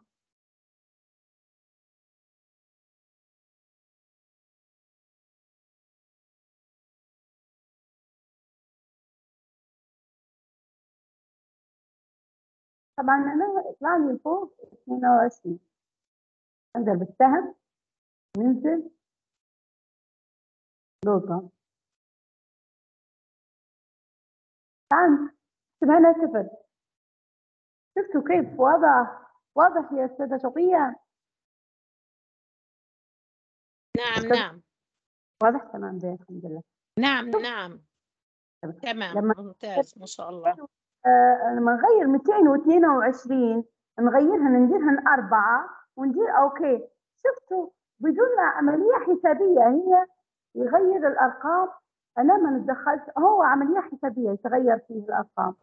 طبعا أنا يطلع لي فوق اثنين وعشرين. أنزل بالسهم ننزل نقطة. تعال نكتب هنا صفر. شفتوا كيف واضح؟ واضح يا أستاذة شقية؟ نعم نعم واضح تمام زي الحمد لله. نعم نعم تمام لما ممتاز ما شاء الله. آه لما نغير مئتين واثنين وعشرين نغيرها نديرها أربعة وندير أوكي. شفتوا بدون عملية حسابية هي يغير الأرقام. أنا ما نتدخلش، هو عملية حسابية يتغير فيه الأرقام.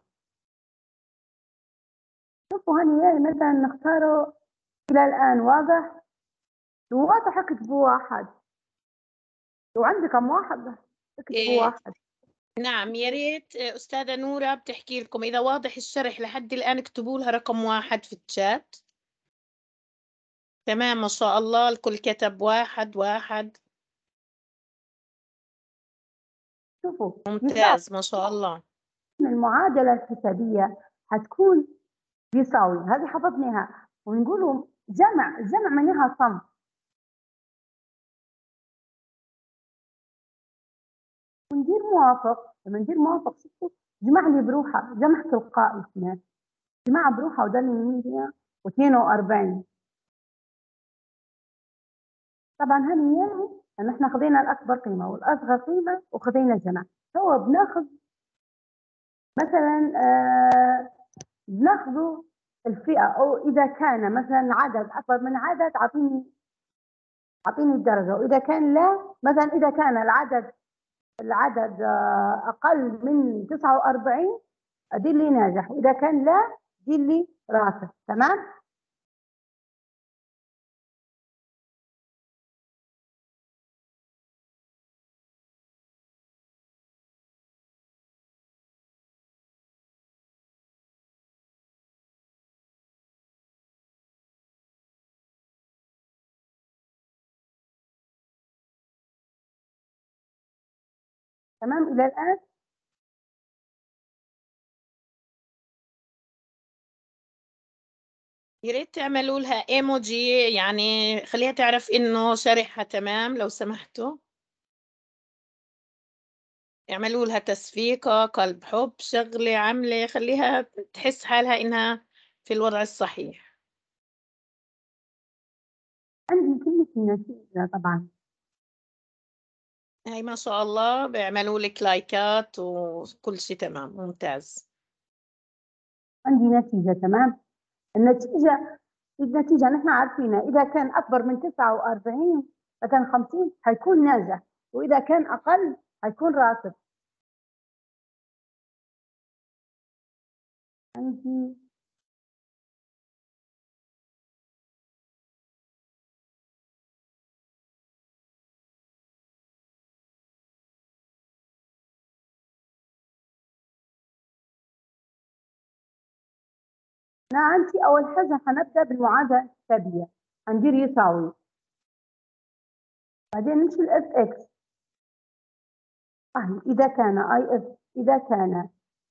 شوفوا هني مثلا نختاره إلى الآن واضح. واضح اكتبوا واحد. لو عندك كم واحد اكتبوا إيه. واحد. نعم، يا ريت آه، أستاذة نورة بتحكي لكم إذا واضح الشرح لحد الآن اكتبوا لها رقم واحد في الشات. تمام، ما شاء الله الكل كتب واحد واحد. شوفوا ممتاز ما شاء الله. المعادلة الحسابية هتكون يساوي، هذه حفظناها، ونقولوا جمع، الجمع معناها صم. وندير موافق، لما ندير موافق شوفوا جمع لي بروحها، جمع تلقائي هنا، جمع بروحها وده اللي مية واثنين وأربعين. طبعا هذه يعني ان احنا خذينا الاكبر قيمه والاصغر قيمه وخذينا الجمع. هو بناخذ مثلا آه بناخذ الفئه، او اذا كان مثلا العدد اكبر من عدد اعطيني اعطيني الدرجه، واذا كان لا، مثلا اذا كان العدد العدد آه اقل من تسعة وأربعين ادي لي ناجح، واذا كان لا دي لي راسب. تمام. تمام الى الان. يا ريت تعملوا لها ايموجي، يعني خليها تعرف انه شرحها تمام لو سمحتوا. اعملوا لها تصفيقة، قلب حب، شغلة، عملة، خليها تحس حالها انها في الوضع الصحيح. عندي كلمه النتيجه طبعا. هاي ما شاء الله بيعملوا لك لايكات وكل شيء تمام ممتاز. عندي نتيجه. تمام. النتيجه النتيجة نحن عارفينها، إذا كان أكبر من تسعة وأربعين مثلا خمسين هيكون ناجح، وإذا كان أقل هيكون راسب. عندي أنا عندي أول حاجة هنبدأ بالمعادلة الحسابية، هندير يساوي، بعدين نمشي الاف اكس. أهي إذا كان اي اف، إذا كان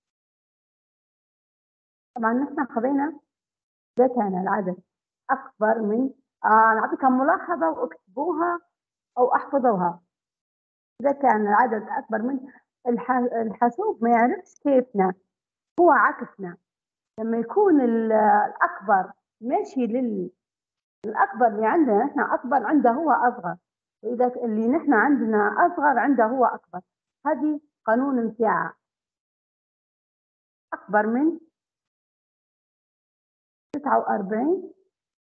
طبعا نحن خذينا إذا كان العدد أكبر من آه نعطيكم ملاحظة واكتبوها أو احفظوها. إذا كان العدد أكبر من الحاسوب ما يعرفش كيفنا، هو عكسنا. لما يكون الأكبر ماشي للأكبر اللي عندنا نحن أكبر، عنده هو أصغر، وإذا اللي نحن عندنا أصغر عنده هو أكبر. هذه قانون امتياع. أكبر من تسعة وأربعين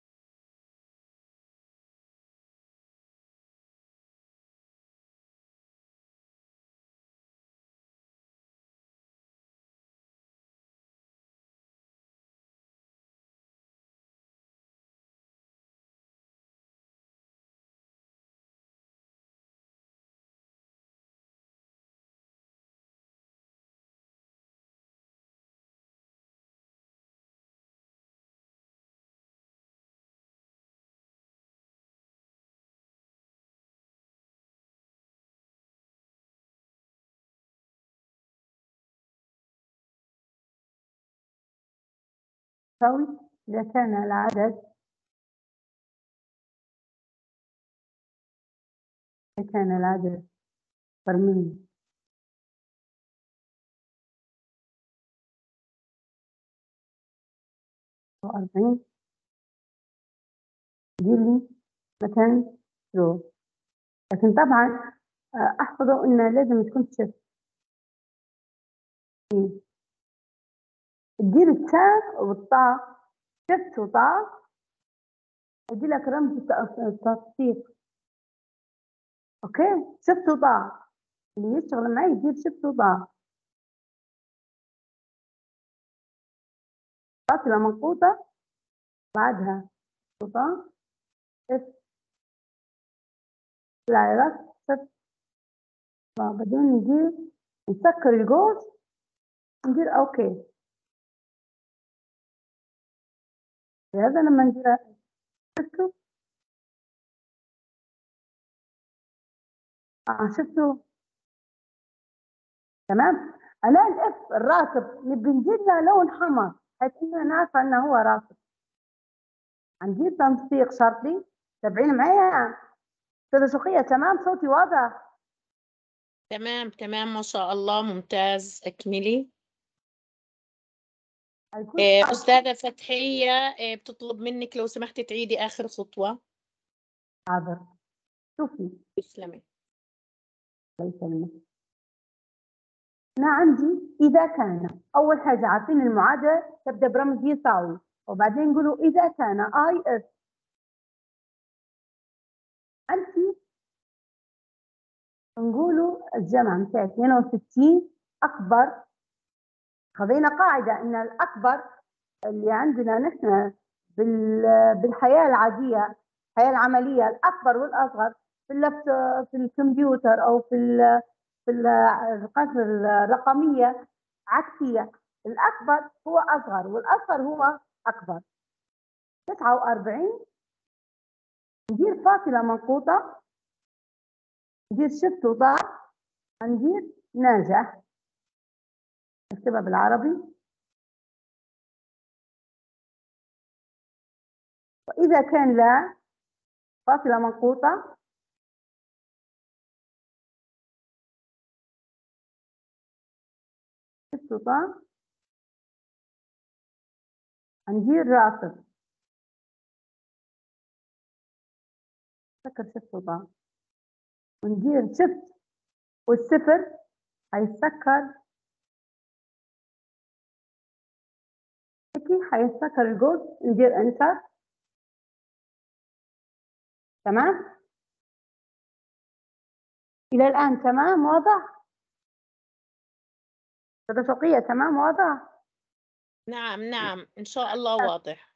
يساوي إذا كان العدد إذا كان العدد أكبر من أربعين يجيب لي مثلا رو. لكن طبعا احفظوا ان لازم تكون شيفت، تدير التاء والطاء، شيفت وطاء، ادي لك رمز التطبيق. اوكي، شيفت وطاء، اللي يشتغل معي يدير شيفت وطاء. فاصلة منقوطة بعدها وطاء، طلع لي راسب صفر. بعدين ندير نسكر القوس، ندير اوكي. هذا لما ندير شفتوا اه شفتوا تمام. انا الاف الراسب نبي ندير له لون حمر حيث انه نعرف انه هو راسب. عندي تنسيق شرطي، تابعين معايا استاذة شقية؟ تمام، صوتي واضح؟ تمام تمام ما شاء الله، ممتاز، اكملي. هيكون آه، أستاذة فتحية، آه، بتطلب منك لو سمحتي تعيدي آخر خطوة. حاضر. شوفي تسلمي. الله يسلمك. أنا عندي إذا كان، أول حاجة عارفين المعادلة تبدأ برمز يساوي، وبعدين نقولوا إذا كان أي إف. أنت نقولوا الجمع بتاع اثنين وستين أكبر. خذينا قاعدة إن الأكبر اللي عندنا نحن بالحياة العادية، الحياة العملية، الأكبر والأصغر في في الكمبيوتر أو في في القصر الرقمية عكسية. الأكبر هو أصغر والأصغر هو أكبر. تسعة وأربعين ندير فاصلة منقوطة، ندير شفت وضع، ندير ناجح، نكتبها بالعربي. وإذا كان لا، فاصلة منقوطة، شفت وضع، ندير راسب، سكر شفت وضع، وندير شفت والصفر هيسكر هيك، هيسكر الجزء، ندير انتر. تمام إلى الآن؟ تمام واضح؟ استاذة شقية تمام واضح؟ نعم نعم إن شاء الله واضح.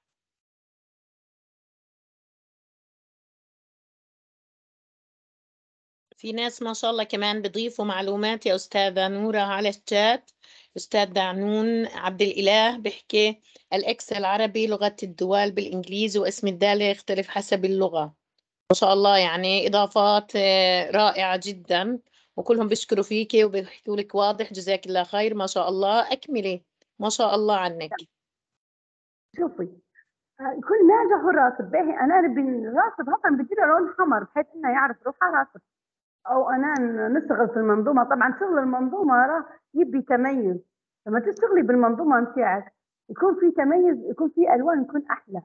في ناس ما شاء الله كمان بيضيفوا معلومات يا أستاذة نورة على الشات. أستاذ دعنون عبد الإله بيحكي الإكس العربي لغة الدول بالإنجليزي، واسم الدالة يختلف حسب اللغة. ما شاء الله، يعني إضافات آه، رائعة جدا، وكلهم بيشكروا فيكي وبيحكوا لك واضح. جزاك الله خير، ما شاء الله، أكملي، ما شاء الله عنك. شوفي كل ناجح والراسب باهي. انا نبي الراسب هطن بدي له لون حمر بحيث انه يعرف روحه راسب. او انا نشتغل في المنظومه، طبعا شغل المنظومه راه يبي تميز. لما تشتغلي بالمنظومه نتاعك يكون في تميز، يكون في الوان، يكون احلى.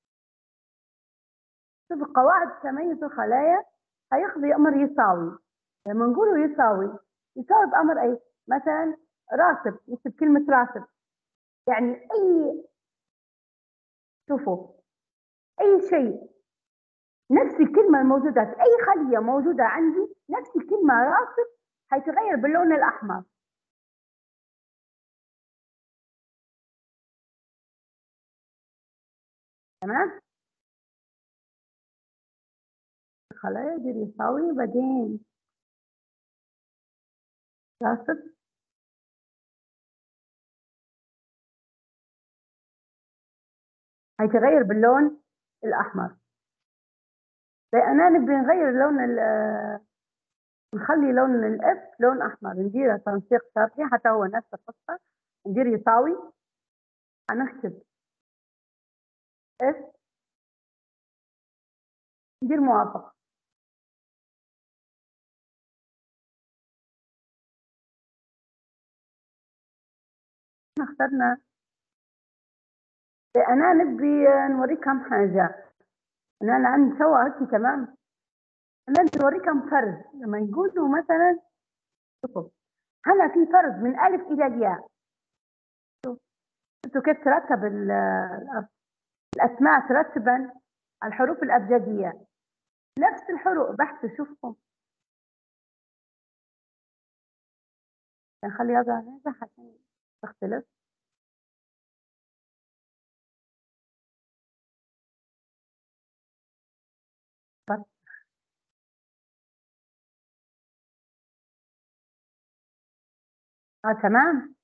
شوف قواعد تميز الخلايا هيقضي امر يساوي. لما نقولوا يساوي، يساوي بامر اي؟ مثلا راسب، نكتب كلمه راسب، يعني اي، شوفوا اي شيء نفس الكلمة الموجودة في أي خلية موجودة عندي، نفس الكلمة راسب هيتغير باللون الأحمر. تمام؟ الخلايا دي يساوي، بعدين راسب هيتغير باللون الأحمر. أنا نبي نغير لون ال نخلي لون الإف لون أحمر، ندير تنسيق شرطي حتى هو نفس القصة. ندير يساوي، هنكتب إف، ندير موافق. احنا اخترنا. أنا نبي نوريكم حاجة. أنا أنا عندي سوا هيك تمام. أنا نوريكم فرز. لما يقولوا مثلا، شوفوا هنا في فرز من ألف إلى الياء. شفتوا كيف ترتب الأسماء ترتبا الحروف الأبجدية، نفس الحروف. بحث شوفوا، نخلي هذا ناجح عشان تختلف. اه تمام.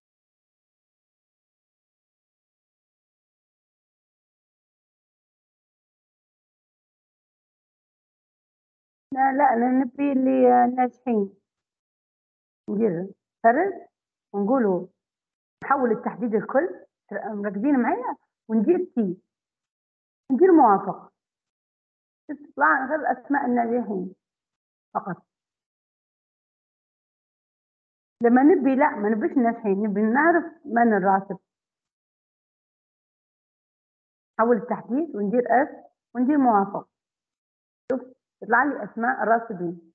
لا لا لا، نبي اللي ناجحين ندير فرز ونقولوا نحول التحديد الكل، مركزين معايا، وندير تي، ندير موافق، تطلع غير اسماء الناجحين فقط. لما نبي لا ما نبيش الناجحين، نبي نعرف من الراتب، نحول التحديد وندير اس وندير موافق، شوف يطلع لي اسماء الراتبين.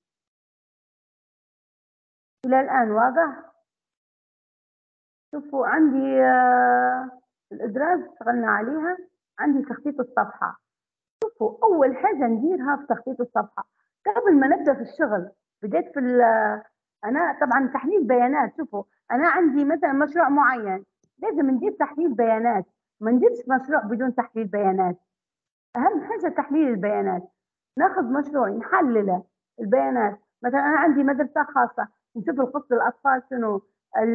الى الان واضح؟ شوفوا عندي آه الادراج اشتغلنا عليها، عندي تخطيط الصفحه. شوفوا اول حاجه نديرها في تخطيط الصفحه قبل ما نبدا في الشغل، بديت في انا طبعا تحليل بيانات. شوفوا انا عندي مثلا مشروع معين، لازم ندير تحليل بيانات، ما نديرش مشروع بدون تحليل بيانات. اهم حاجه تحليل البيانات، ناخذ مشروع نحلله البيانات. مثلا انا عندي مدرسه خاصه، نشوف القسط الاطفال شنو،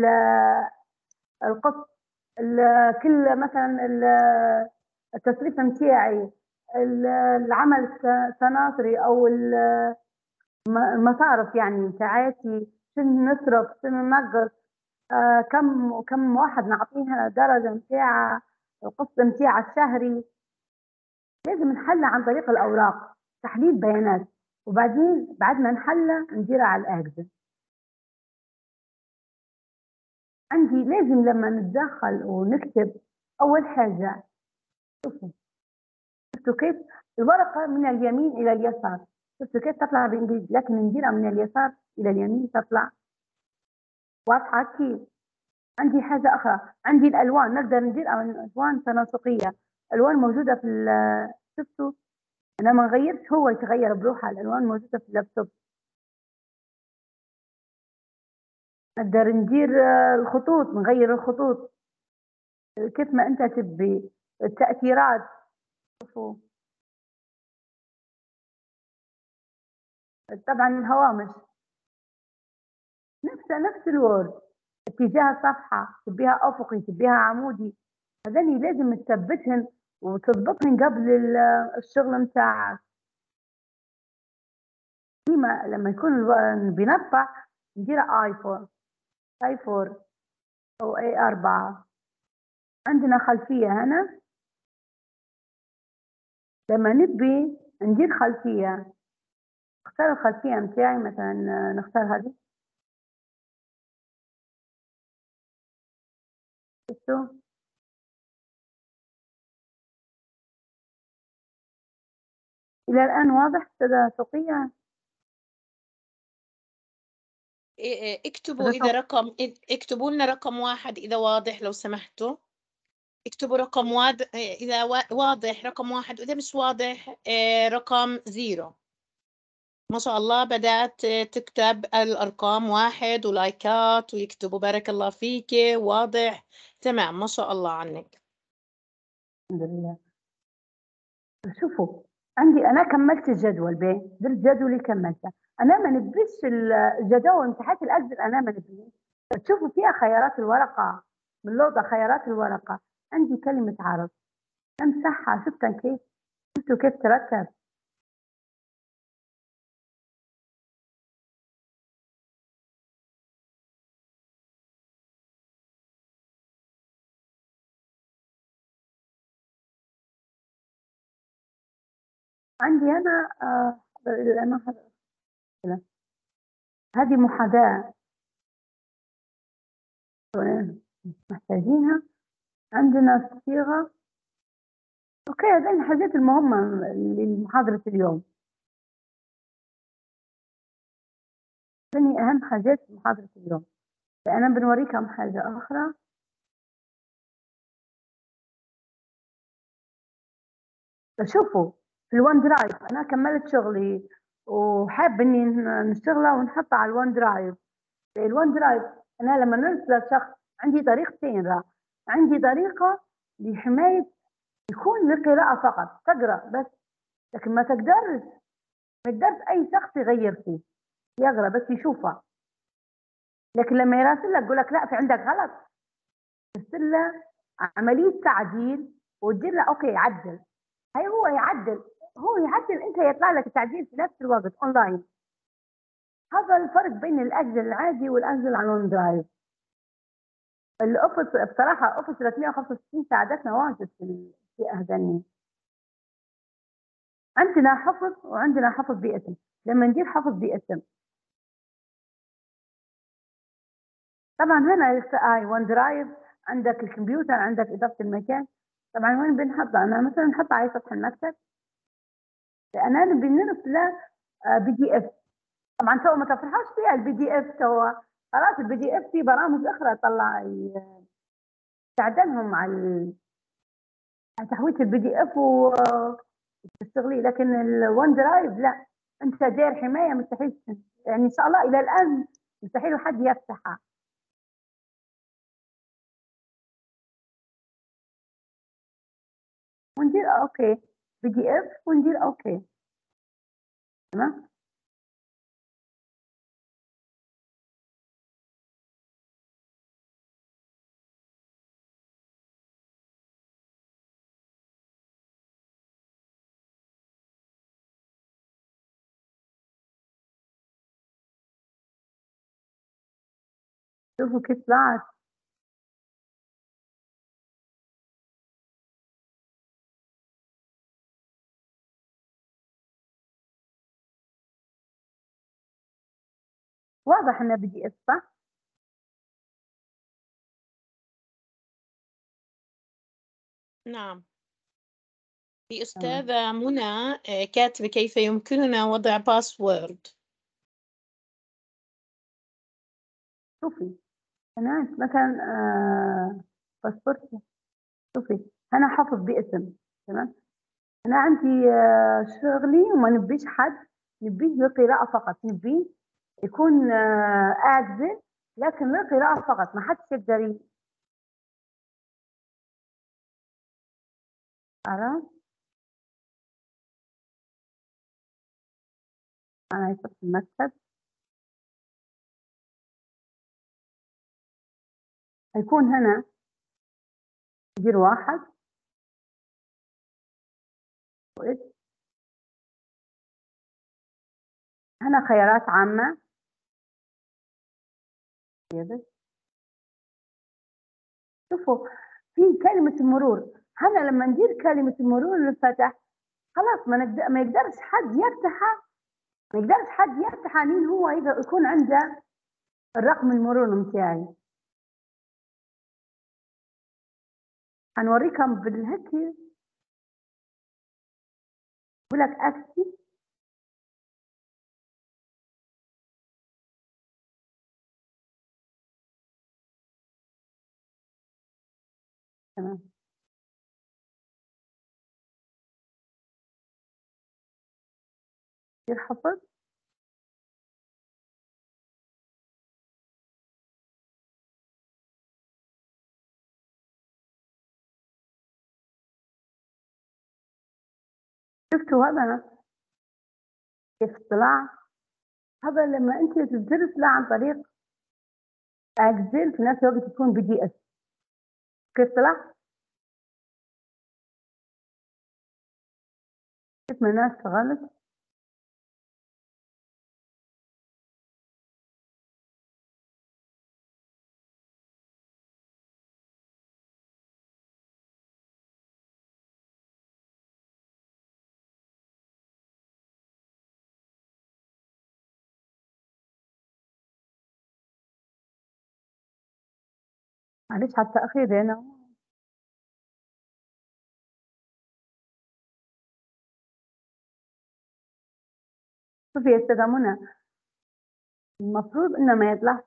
القسط كل مثلا التصريف نتاعي، العمل السناطري او المصارف يعني نتاعاتي، شنو نصرف شنو ننقص، آه كم كم واحد نعطيها درجه نتاعها، القسط نتاعها الشهري. لازم نحلها عن طريق الاوراق، تحليل بيانات، وبعدين بعد ما نحلها نديرها على الاكسل. عندي لازم لما نتدخل ونكتب اول حاجه، شوفوا شفتوا كيف الورقه من اليمين الى اليسار، شفتوا كيف تطلع بالانجليزي، لكن نديرها من اليسار الى اليمين تطلع واضحه كيف. عندي حاجه اخرى، عندي الالوان، نقدر ندير الوان تناسقيه، الوان موجوده في شفتوا انا ما غيرت، هو يتغير بروحه، الالوان موجوده في اللابتوب. نقدر ندير الخطوط، نغير الخطوط كيف ما انت تبي، التاثيرات. شوفوا طبعا الهوامش نفس نفس الوورد، اتجاه الصفحه تبيها افقي تبيها عمودي، هذني لازم تثبتهن وتضبطهن قبل الشغل متاعك. ديما لما يكون بنطبع نديرها اي فور اي فور او اي أربعة. عندنا خلفيه هنا، لما نبي ندير خلفيه اختار الخلفيه متاعي، مثلا نختار هذه، شفتوا الى الان واضح تناسقيه. اكتبوا إذا رقم اكتبوا لنا رقم واحد إذا واضح لو سمحتوا، اكتبوا رقم واحد إذا واضح رقم واحد، وإذا مش واضح رقم زيرو. ما شاء الله بدأت تكتب الأرقام واحد ولايكات ويكتبوا بارك الله فيك، واضح تمام ما شاء الله عنك. الحمد لله. شوفوا عندي أنا كملت الجدول بيه، درت جدولي كملته. أنا ما نبيش الجدول مساحات الأكسل، أنا ما نبيش. تشوفوا فيها خيارات الورقة، من لوضع خيارات الورقة عندي كلمة عرض، أمسحها. شفتوا كيف؟ شفتوا كيف ترتب؟ عندي أنا آه أنا هذه محاذاة محتاجينها، عندنا صيغة. أوكي هذه الحاجات المهمة لمحاضرة اليوم، هذه أهم حاجات في محاضرة اليوم. أنا بنوريكم حاجة أخرى. شوفوا في الون درايف أنا كملت شغلي وحاب إني نشتغلها ونحطها على الون درايف. الون درايف أنا لما نرسل شخص عندي طريقتين، راه عندي طريقة لحماية يكون للقراءة فقط، تقرأ بس، لكن ما تقدرش ما تقدرش أي شخص يغير فيه، يقرأ بس يشوفها. لكن لما يراسل لك يقول لك لا في عندك غلط، ترسل له عمليه تعديل وتدير له اوكي عدل. هي هو يعدل هو يعدل انت يطلع لك التعديل في نفس الوقت اونلاين. هذا الفرق بين الاجل العادي والاجل على الون درايف. الاوفيس بصراحه اوفيس ثلاثمية وخمسة وستين ساعدتنا واجد في في اهداني. عندنا حفظ وعندنا حفظ باسم. لما ندير حفظ باسم طبعا هنا اي ون درايف عندك الكمبيوتر عندك اضافه المكان. طبعا وين بنحطها؟ انا مثلا نحطها على سطح المكتب لان انا بنرسله بي دي اف. طبعا تو ما تفرحوش فيها البي دي اف، تو خلاص البي دي اف في برامج اخرى طلع تعدلهم على تحويل البي دي اف وتشتغليه. لكن الون درايف لا، انت داير حمايه مستحيل، يعني ان شاء الله الى الان مستحيل حد يفتحها. وندير اوكي بي دي اف وندير اوكي. تمام. شوفوا كيف طلعت. واضح انها بي دي اف صح؟ نعم. في أستاذة منى آه، كاتبة كيف يمكننا وضع باسورد. شوفي انا مثلا آه باسبورت. شوفي انا حافظ باسم. تمام. انا عندي آه شغلي وما نبيش حد، نبيه للقراءة فقط، نبيه يكون آه اجزل لكن للقراءة فقط، ما حدش يقدر يقرا. انا يصف المكتب هيكون هنا يدير واحد وإس. هنا خيارات عامة. شوفوا في كلمة المرور. هنا لما ندير كلمة المرور للفتح خلاص ما, نقدر ما يقدرش حد يفتحها، ما يقدرش حد يفتحها. مين هو يقدر يكون عنده الرقم المرور متاعي؟ هنوريكم بالهيك يقول لك اكتب. تمام. يصير حفظ. شفتوا هذا كيف طلع؟ هذا لما انت تقدر تطلع عن طريق اكسل في نفس الوقت تكون بي دي اف. كيف طلع؟ كيف ما الناس اشتغلت؟ معلش على التأخير هنا. شوفي يا استاذة منى، المفروض انه ما يطلع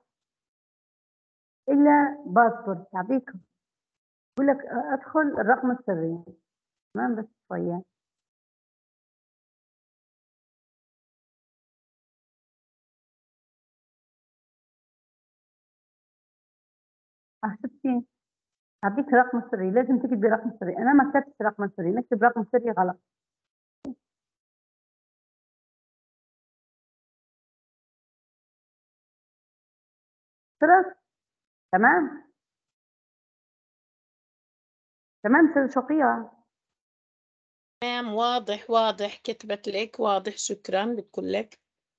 الا باسورد تعطيكم، يقول لك ادخل الرقم السري. تمام. بس شوية شفتي تعطيك رقم سري، لازم تكتبي رقم سري. انا ما كتبتش رقم سري، نكتب رقم سري غلط. طلع تمام تمام سيدة شقيقة. تمام، واضح واضح، كتبت لك واضح، شكرا بتقول لك.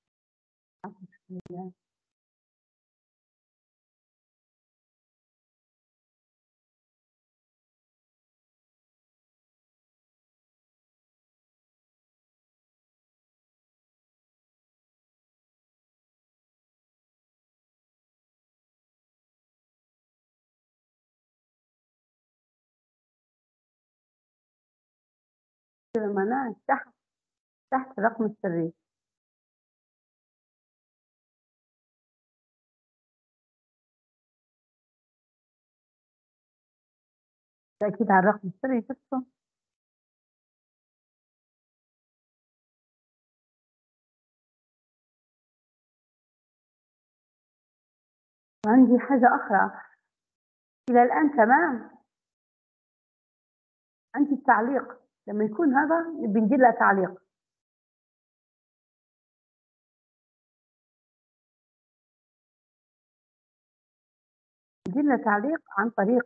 منال تحت تحت الرقم السري. أكيد على الرقم السري شفته. وعندي حاجة أخرى إلى الآن تمام. عندي التعليق، لما يكون هذا بندير له تعليق. ندير له تعليق عن طريق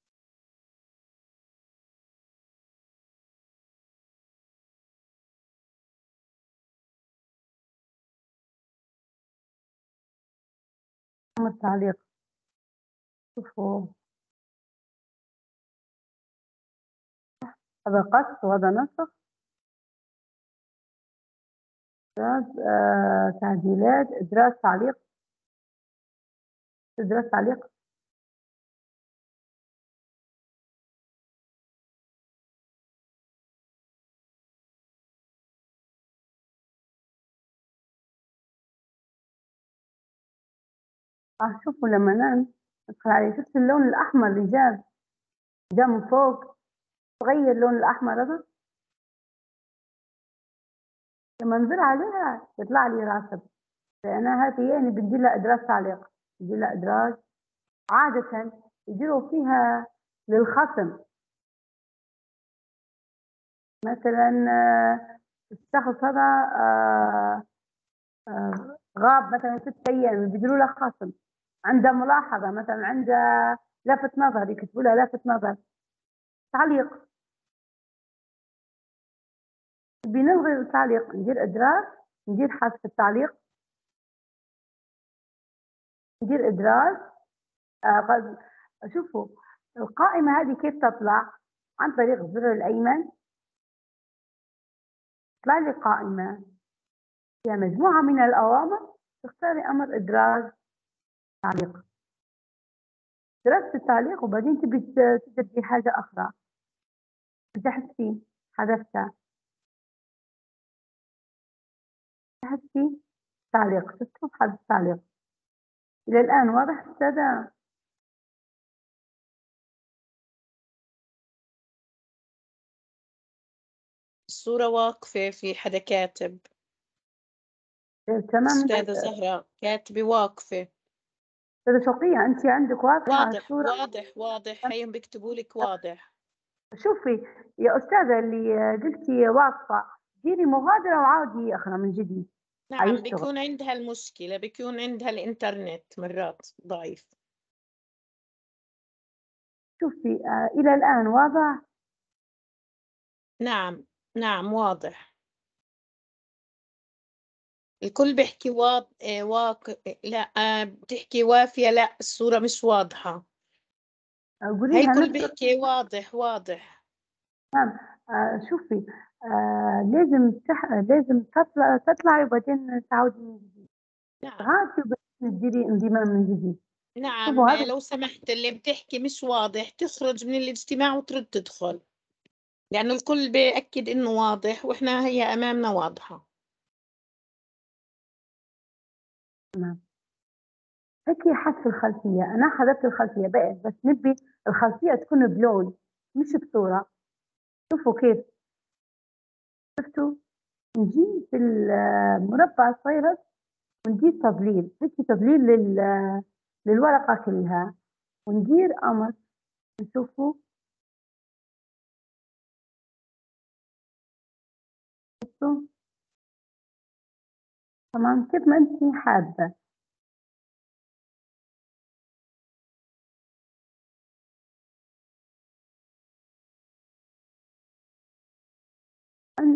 التعليق. شوفوا هذا قص وهذا نسخ. آه، تعديلات، إدراج، تعليق، إدراج، تعليق. آه شوفوا لما نام ادخل عليه، شفت اللون الأحمر اللي جاب جاء من فوق، تغير اللون الأحمر هذا، لما نزل عليها يطلع لي راسب. لأنها هذه يعني بدي لها إدراج تعليق، بدي لها إدراج. عادة يديروا فيها للخصم، مثلا الشخص هذا آه آه غاب مثلا ست أيام يديروا له خصم. عنده ملاحظة مثلا، عنده لفت نظر يكتبوا لها لفت نظر، تعليق. بنلغي التعليق، ندير إدراج، ندير حذف التعليق، ندير إدراج. آه شوفوا القائمة هذه كيف تطلع؟ عن طريق الزر الأيمن تطلع لي قائمة فيها مجموعة من الأوامر، تختاري أمر إدراج تعليق. درست التعليق وبعدين تبي تدرسي حاجة أخرى، تحذفي، حذفتها، تحذفي تعليق، شفتوا حذف تعليق. إلى الآن واضح أستاذة؟ الصورة واقفة، في حدا كاتب. تمام. أستاذة زهرة كاتبة واقفة. أستاذة شقية أنت عندك واضحة واضح الصورة؟ واضح واضح، هيهم بيكتبوا لك واضح. شوفي يا أستاذة اللي قلتي واقفة، ديري مغادرة وعاودي أخرى من جديد. نعم، بيكون عندها المشكلة، بيكون عندها الإنترنت مرات ضعيف. شوفي آه إلى الآن واضح؟ نعم نعم واضح. الكل بيحكي واض... واق... لا آه، بتحكي وافية، لا الصورة مش واضحة. قولي هي لها الكل نفس. بيحكي واضح واضح. نعم. آه شوفي آه لازم تح... لازم تطلع تطلعي وبعدين تعودي من جديد. نعم غادي وبعدين تديري انضمام من جديد. نعم هذا لو سمحت، اللي بتحكي مش واضح تخرج من الاجتماع وترد تدخل، لأنه الكل بيأكد إنه واضح وإحنا هي أمامنا واضحة. تمام. هيك حذف الخلفية، أنا حذفت الخلفية بقى، بس نبي الخلفية تكون بلون مش بصورة. شوفوا كيف، شفتوا نجي في المربع الصغير وندير تظليل، هيك تظليل لل... للورقة كلها، وندير أمر. نشوفوا شفتوا تمام كيف ما أنت حابة.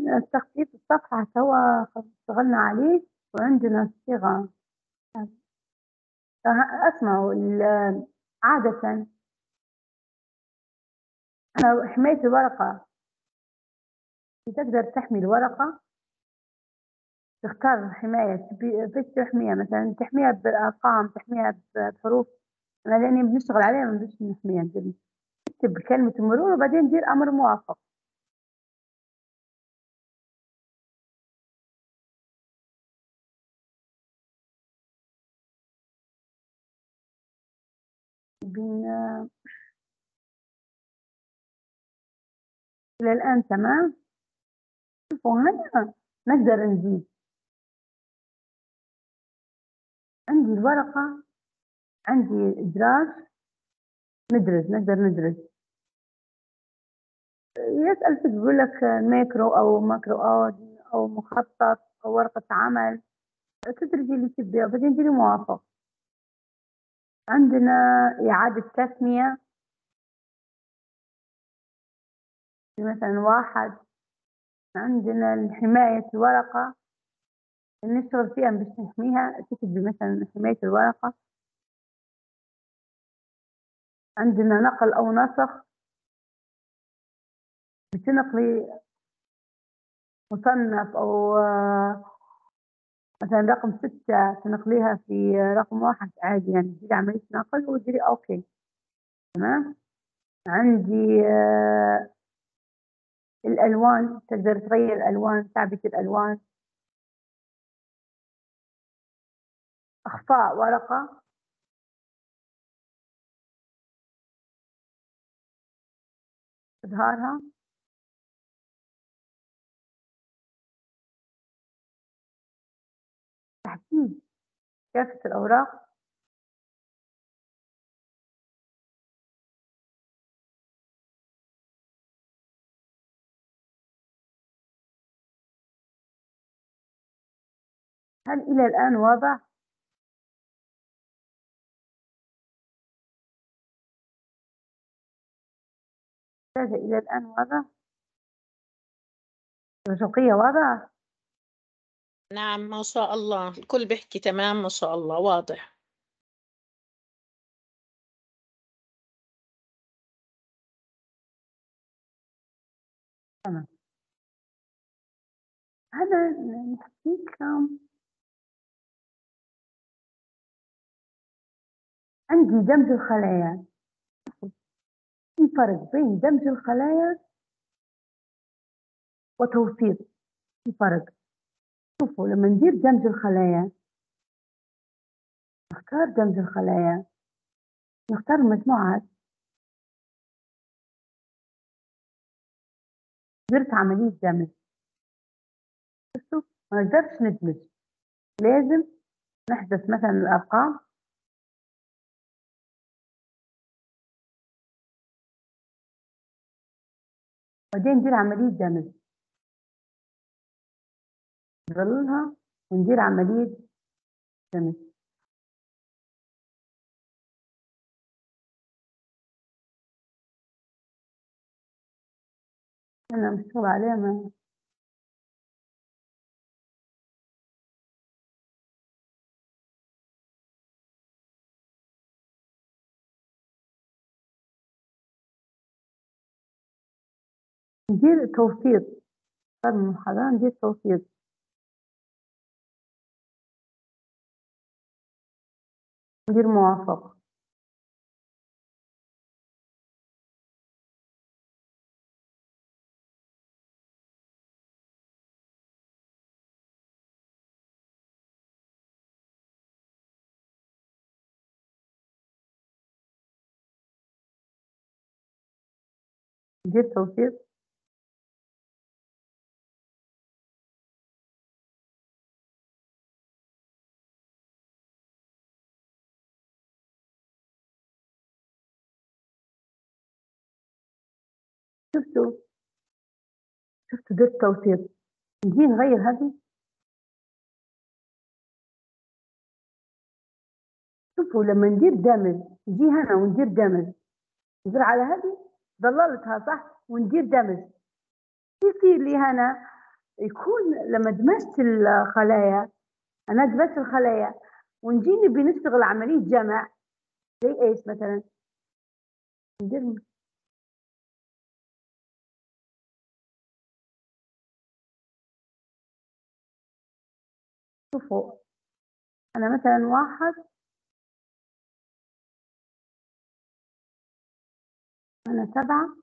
التخطيط الصفحة توا اشتغلنا عليه وعندنا الصيغة. اسمعوا عادة أنا حماية الورقة، تقدر تحمي الورقة، تختار حماية فيش تحميها، مثلا تحميها بالأرقام، تحميها بحروف. أنا لأني بنشتغل عليها ما بديش نحميها، نكتب كلمة المرور وبعدين ندير أمر موافق. بن... إلى الآن تمام. شوفوا هنا نقدر نزيد. عندي الورقة، عندي إدراج، ندرج، نقدر ندرج. يسأل فيك يقول لك ماكرو أو ماكرو أو أو مخطط أو ورقة عمل، تدرجي اللي تبيه بعدين ديري موافق. عندنا إعادة تسمية، مثلا واحد. عندنا حماية الورقة نشتغل فيها باش نحميها، تكتبي مثلا حماية الورقة. عندنا نقل أو نسخ، بتنقلي مصنف أو مثلا رقم ستة تنقليها في رقم واحد عادي، يعني تديري عملية نقل وتديري أوكي تمام. عندي آه الألوان، تقدر تغير الألوان، تعبئة الألوان. إخفاء ورقة، إظهارها. تحديد كافة الأوراق. هل إلى الآن واضح؟ هذا إلى الآن واضح؟ الرشقية واضح؟ نعم ما شاء الله، الكل بيحكي تمام ما شاء الله واضح. تمام. هذا نحكي لكم. عندي دمج الخلايا. في فرق بين دمج الخلايا وتوثيق، في فرق. شوفوا لما ندير دمج الخلايا، نختار دمج الخلايا، نختار المجموعات. درت عملية دمج، شفتوا ما نقدرش ندمج، لازم نحذف مثلا الأرقام وبعدين ندير عملية دمج، نظللها وندير عملية دمج. أنا مشغول عليها ما ندير توثيق. صار من المحاضرة ندير توثيق. ندير موافق. ندير توثيق. شفتوا شفتوا درت توثيق. نجي نغير هذه. شوفوا لما ندير دمج، نجي هنا وندير دمج، ندير على هذه ضللتها صح وندير دمج، يصير لي هنا يكون لما دمجت الخلايا، أنا دمجت الخلايا ونجيني بنشتغل عملية جمع زي إيش مثلا؟ ندير شوفوا أنا مثلا واحد، أنا سبعة،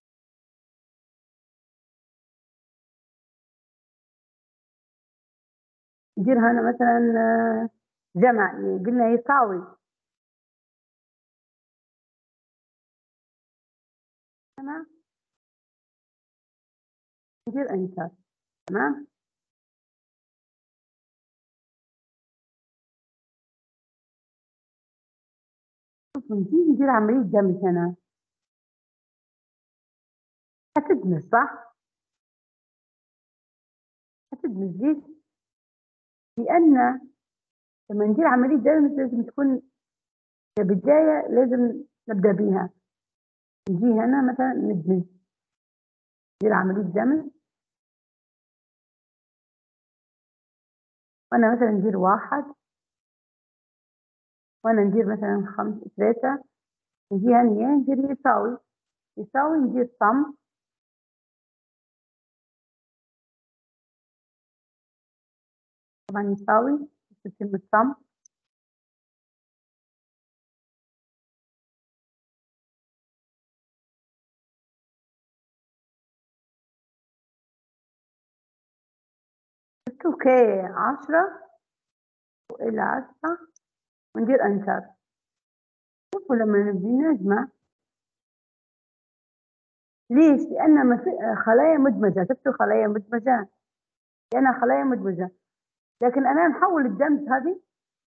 نديرها أنا مثلا جمع، قلنا يساوي جمع، ندير انتر. تمام. شوف نجي ندير عملية دمج هنا، هتدمج صح؟ هتدمج ليش؟ لأن لما ندير عملية دمج لازم تكون كبداية، لازم نبدأ بيها. نجي هنا مثلا ندمج، ندير عملية دمج، وأنا مثلا ندير واحد، وأنا ندير مثلا خمسة ثلاثة، نجي هنا ندير يساوي، يساوي ندير صم، طبعا يساوي كلمة صم، اوكي عشرة إلى عشرة وندير انتر. شوفوا لما نبدي نجمع، ليش؟ لأن ما في خلايا مدمجة، شفتوا خلايا مدمجة؟ لأنها خلايا مدمجة، لكن أنا نحول الدمج هذه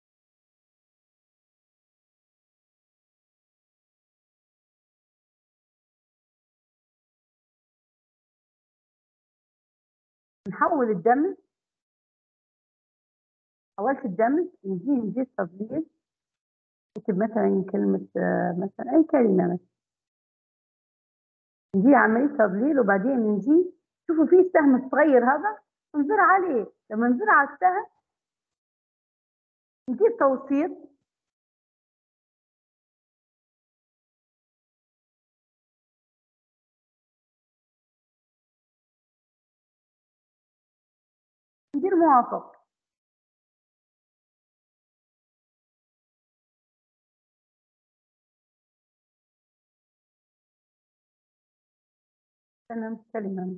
نحول الدمج، حولت الدمج، نجي نجي تضليل، نكتب مثلا كلمة مثلا أي كلمة مثلا، نجي عملية تضليل، وبعدين نجي شوفوا في السهم الصغير هذا نزرع عليه، لما نزرع السهم ندير توسيط، ندير موافق. أنا كلمة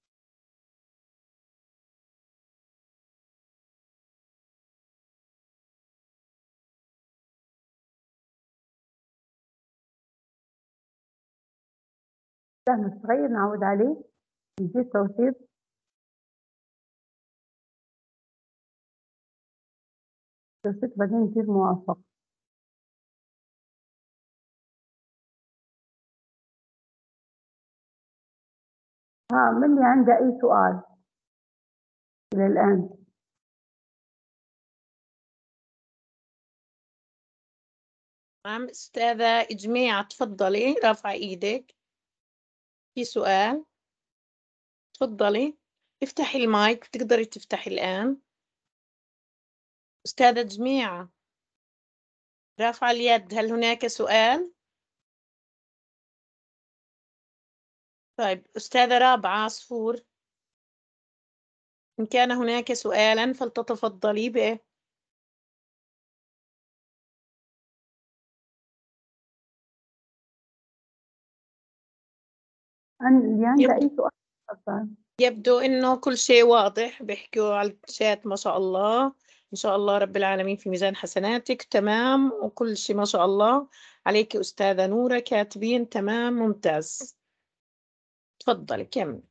السهم الصغير نعود عليه، ندير توسيط، توسيط بعدين ندير موافق. ها من اللي عنده أي سؤال إلى الآن؟ نعم أستاذة إجماع، تفضلي رافعة إيدك، في سؤال؟ تفضلي افتحي المايك، بتقدري تفتحي الآن. أستاذة جميعة رافعة اليد، هل هناك سؤال؟ طيب أستاذة رابعة عصفور، إن كان هناك سؤالا فلتتفضلي به. اللي عنده يبدو, أي سؤال تفضل. يبدو إنه كل شيء واضح، بيحكوا على الشات ما شاء الله، إن شاء الله رب العالمين في ميزان حسناتك، تمام، وكل شيء ما شاء الله عليك أستاذة نورة، كاتبين تمام ممتاز. تفضلي كمل.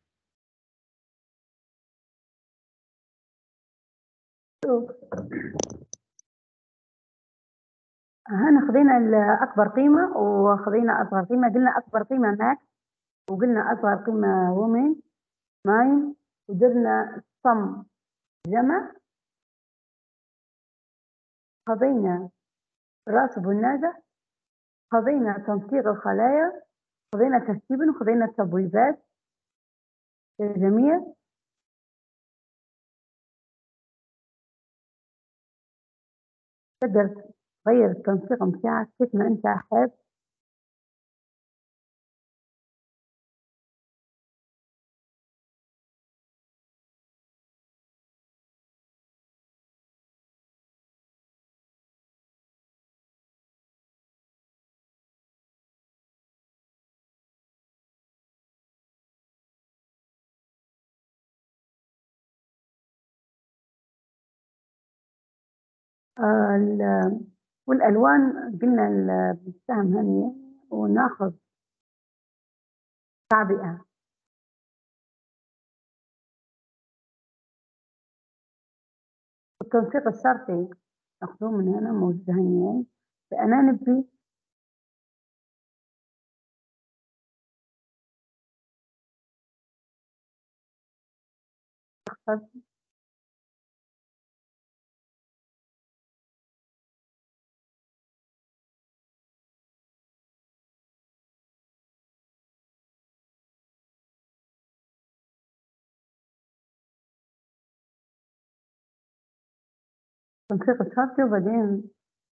هنا خذينا أكبر قيمة وخذينا أصغر قيمة، قلنا أكبر قيمة ماكس، وقلنا أصغر قيمة وومن ماين، ودرنا صم جمع، خذينا راسب والنازع، خذينا تنسيق الخلايا، خذينا ترتيبا، وخذينا التبويبات للجميع، تقدر تغير التنسيق متاعك كيف ما أنت حابب. آه ال- والألوان قلنا ال- بالسهم هني وناخذ تعبئة. التنسيق الشرطي ناخذوه من هنا موجود هني. فأنا نبي أخذ التنسيق الشرطي وبعدين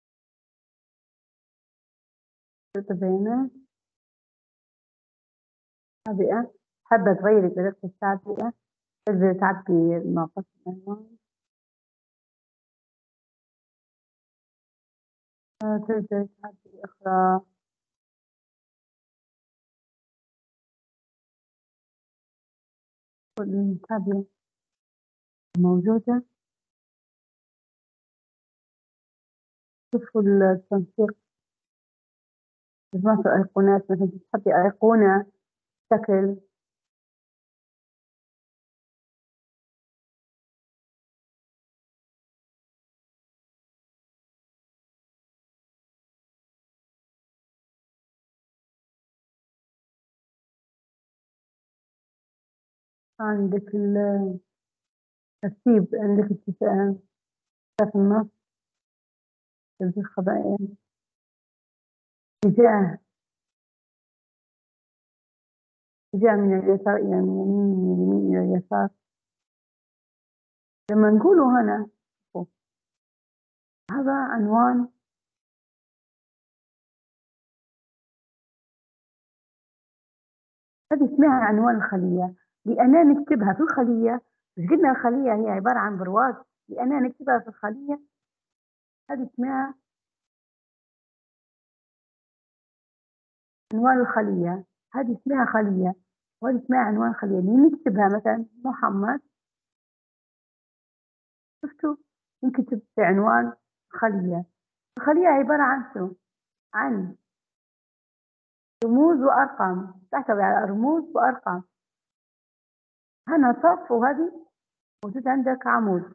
بيانات تعبئة. حابة تغيري طريقة التعبئة تقدري تعبي ناقص الألوان. آه، تقدري تعبي أخرى. التعبئة موجودة. شوفوا التنسيق ما في أيقونات، مثلا تحطي أيقونة شكل عندك الترتيب، عندك اتجاه في النص، تنسيق خبائر، اتجاه اتجاه من اليسار إلى اليمين، من اليمين إلى اليسار. لما نقوله هنا هذا عنوان هذه اسمها عنوان الخلية، لأننا نكتبها في الخلية. مش قلنا الخلية هي عبارة عن برواز، لأننا نكتبها في الخلية هذه اسمها عنوان الخلية. هذه اسمها خلية وهذه اسمها عنوان خلية. اللي نكتبها مثلا محمد، شفتوا نكتب في عنوان خلية. الخلية عبارة عن شو؟ عن رموز وأرقام، تحتوي على رموز وأرقام. هنا صف وهذه موجود عندك عمود.